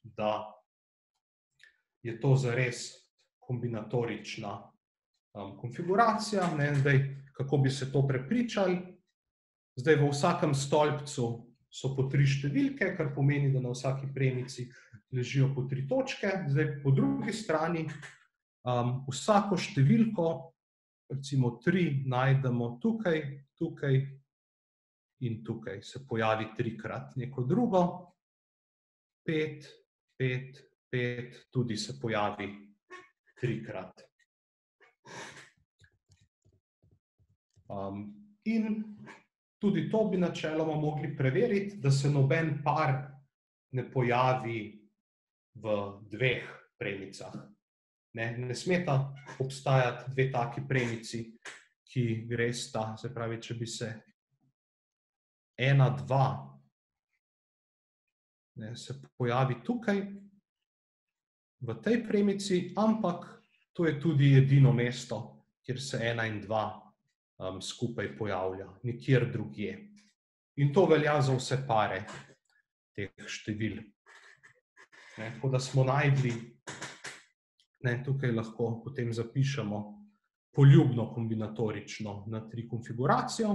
da je to zares kombinatorična um, konfiguracija. Ne? Zdaj, kako bi se to prepričali? Zdaj, v vsakem stolpcu so po tri številke, kar pomeni, da na vsaki premici ležijo po tri točke. Zdaj, po drugi strani um, vsako številko, recimo tri, najdemo tukaj, tukaj in tukaj. Se pojavi trikrat. Neko drugo, pet, pet, pet, tudi se pojavi trikrat. Um, in tudi to bi načeloma mogli preveriti, da se noben par ne pojavi v dveh premicah. Ne, ne smeta obstajati dve taki premici, ki gresta, se pravi, če bi se ena, dva ne, se pojavi tukaj, v tej premici, ampak to je tudi edino mesto, kjer se ena in dva um, skupaj pojavlja, nikjer drugje. In to velja za vse pare teh števil. Ne, tako da smo najdli, ne, tukaj lahko potem zapišemo poljubno kombinatorično na tri konfiguracijo.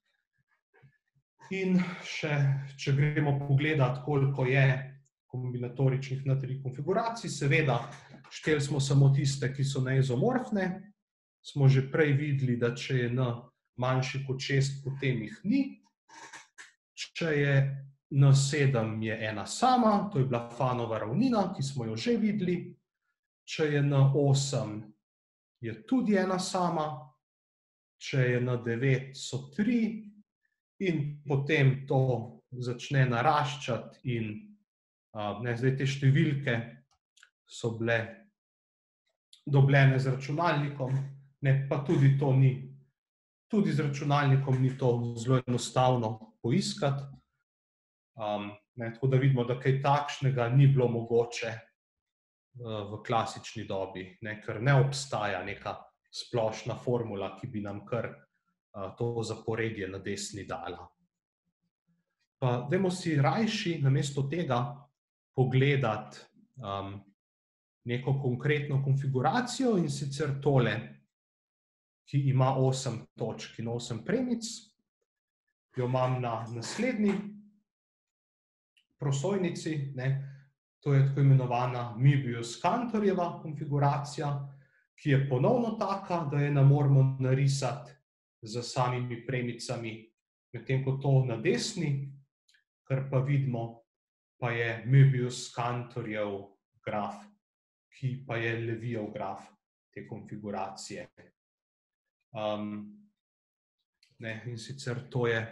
In še, če gremo pogledati, koliko je kombinatoričnih na tri konfiguracij, seveda šteli smo samo tiste, ki so neizomorfne. Smo že prej videli, da če je n manjši kot šest, potem jih ni. Če je n sedem, je ena sama, to je bila Fanova ravnina, ki smo jo že videli. Če je n osem, je tudi ena sama. Če je n devet, so tri. In potem to začne naraščati in uh, ne, zdaj te številke so bile dobljene z računalnikom, ne, pa tudi to ni, tudi z računalnikom ni to zelo enostavno poiskati. Um, ne, tako da vidimo, da kaj takšnega ni bilo mogoče uh, v klasični dobi, ne, ker ne obstaja neka splošna formula, ki bi nam kar to zaporedje na desni dala. Pa dajmo si rajši namesto tega pogledati um, neko konkretno konfiguracijo in sicer tole, ki ima osem točk in osem premic. Jo imam na naslednji prosojnici, ne. To je tako imenovana Möbius-Cantorjeva konfiguracija, ki je ponovno taka, da je ne moramo narisati z samimi premicami, medtem ko to na desni, kar pa vidimo, pa je Möbius-Cantorjev graf, ki pa je Levijev graf te konfiguracije. Um, ne, in sicer to je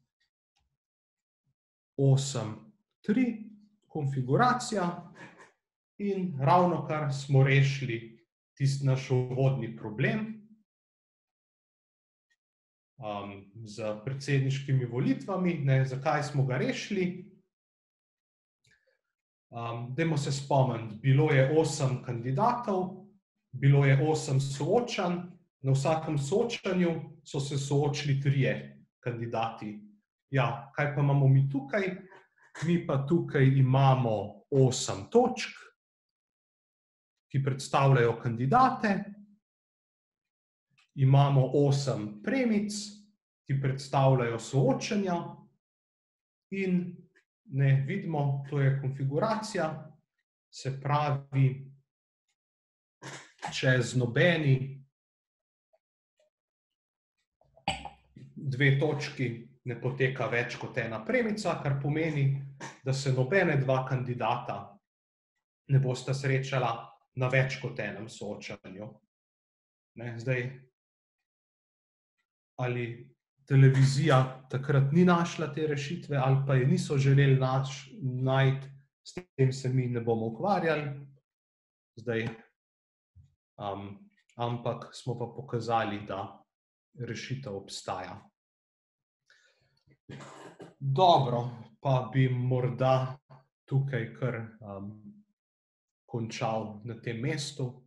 osem, tri konfiguracija in ravnokar smo rešili tisti naš uvodni problem, Um, z predsedniškimi volitvami, ne, zakaj smo ga rešili. Um, dajmo se spomniti, bilo je osem kandidatov, bilo je osem soočanj, na vsakem soočanju so se soočili trije kandidati. Ja, kaj pa imamo mi tukaj? Mi pa tukaj imamo osem točk, ki predstavljajo kandidate. Imamo osem premic, ki predstavljajo soočenja in ne vidimo, to je konfiguracija, se pravi, če z nobeni dve točki ne poteka več kot ena premica, kar pomeni, da se nobene dva kandidata ne bosta srečala na več kot enem soočanju. Ne, zdaj, ali televizija takrat ni našla te rešitve, ali pa je niso želeli nač, najti, s tem se mi ne bomo ukvarjali. Zdaj, um, ampak smo pa pokazali, da rešitev obstaja. Dobro, pa bi morda tukaj kar um, končal na tem mestu.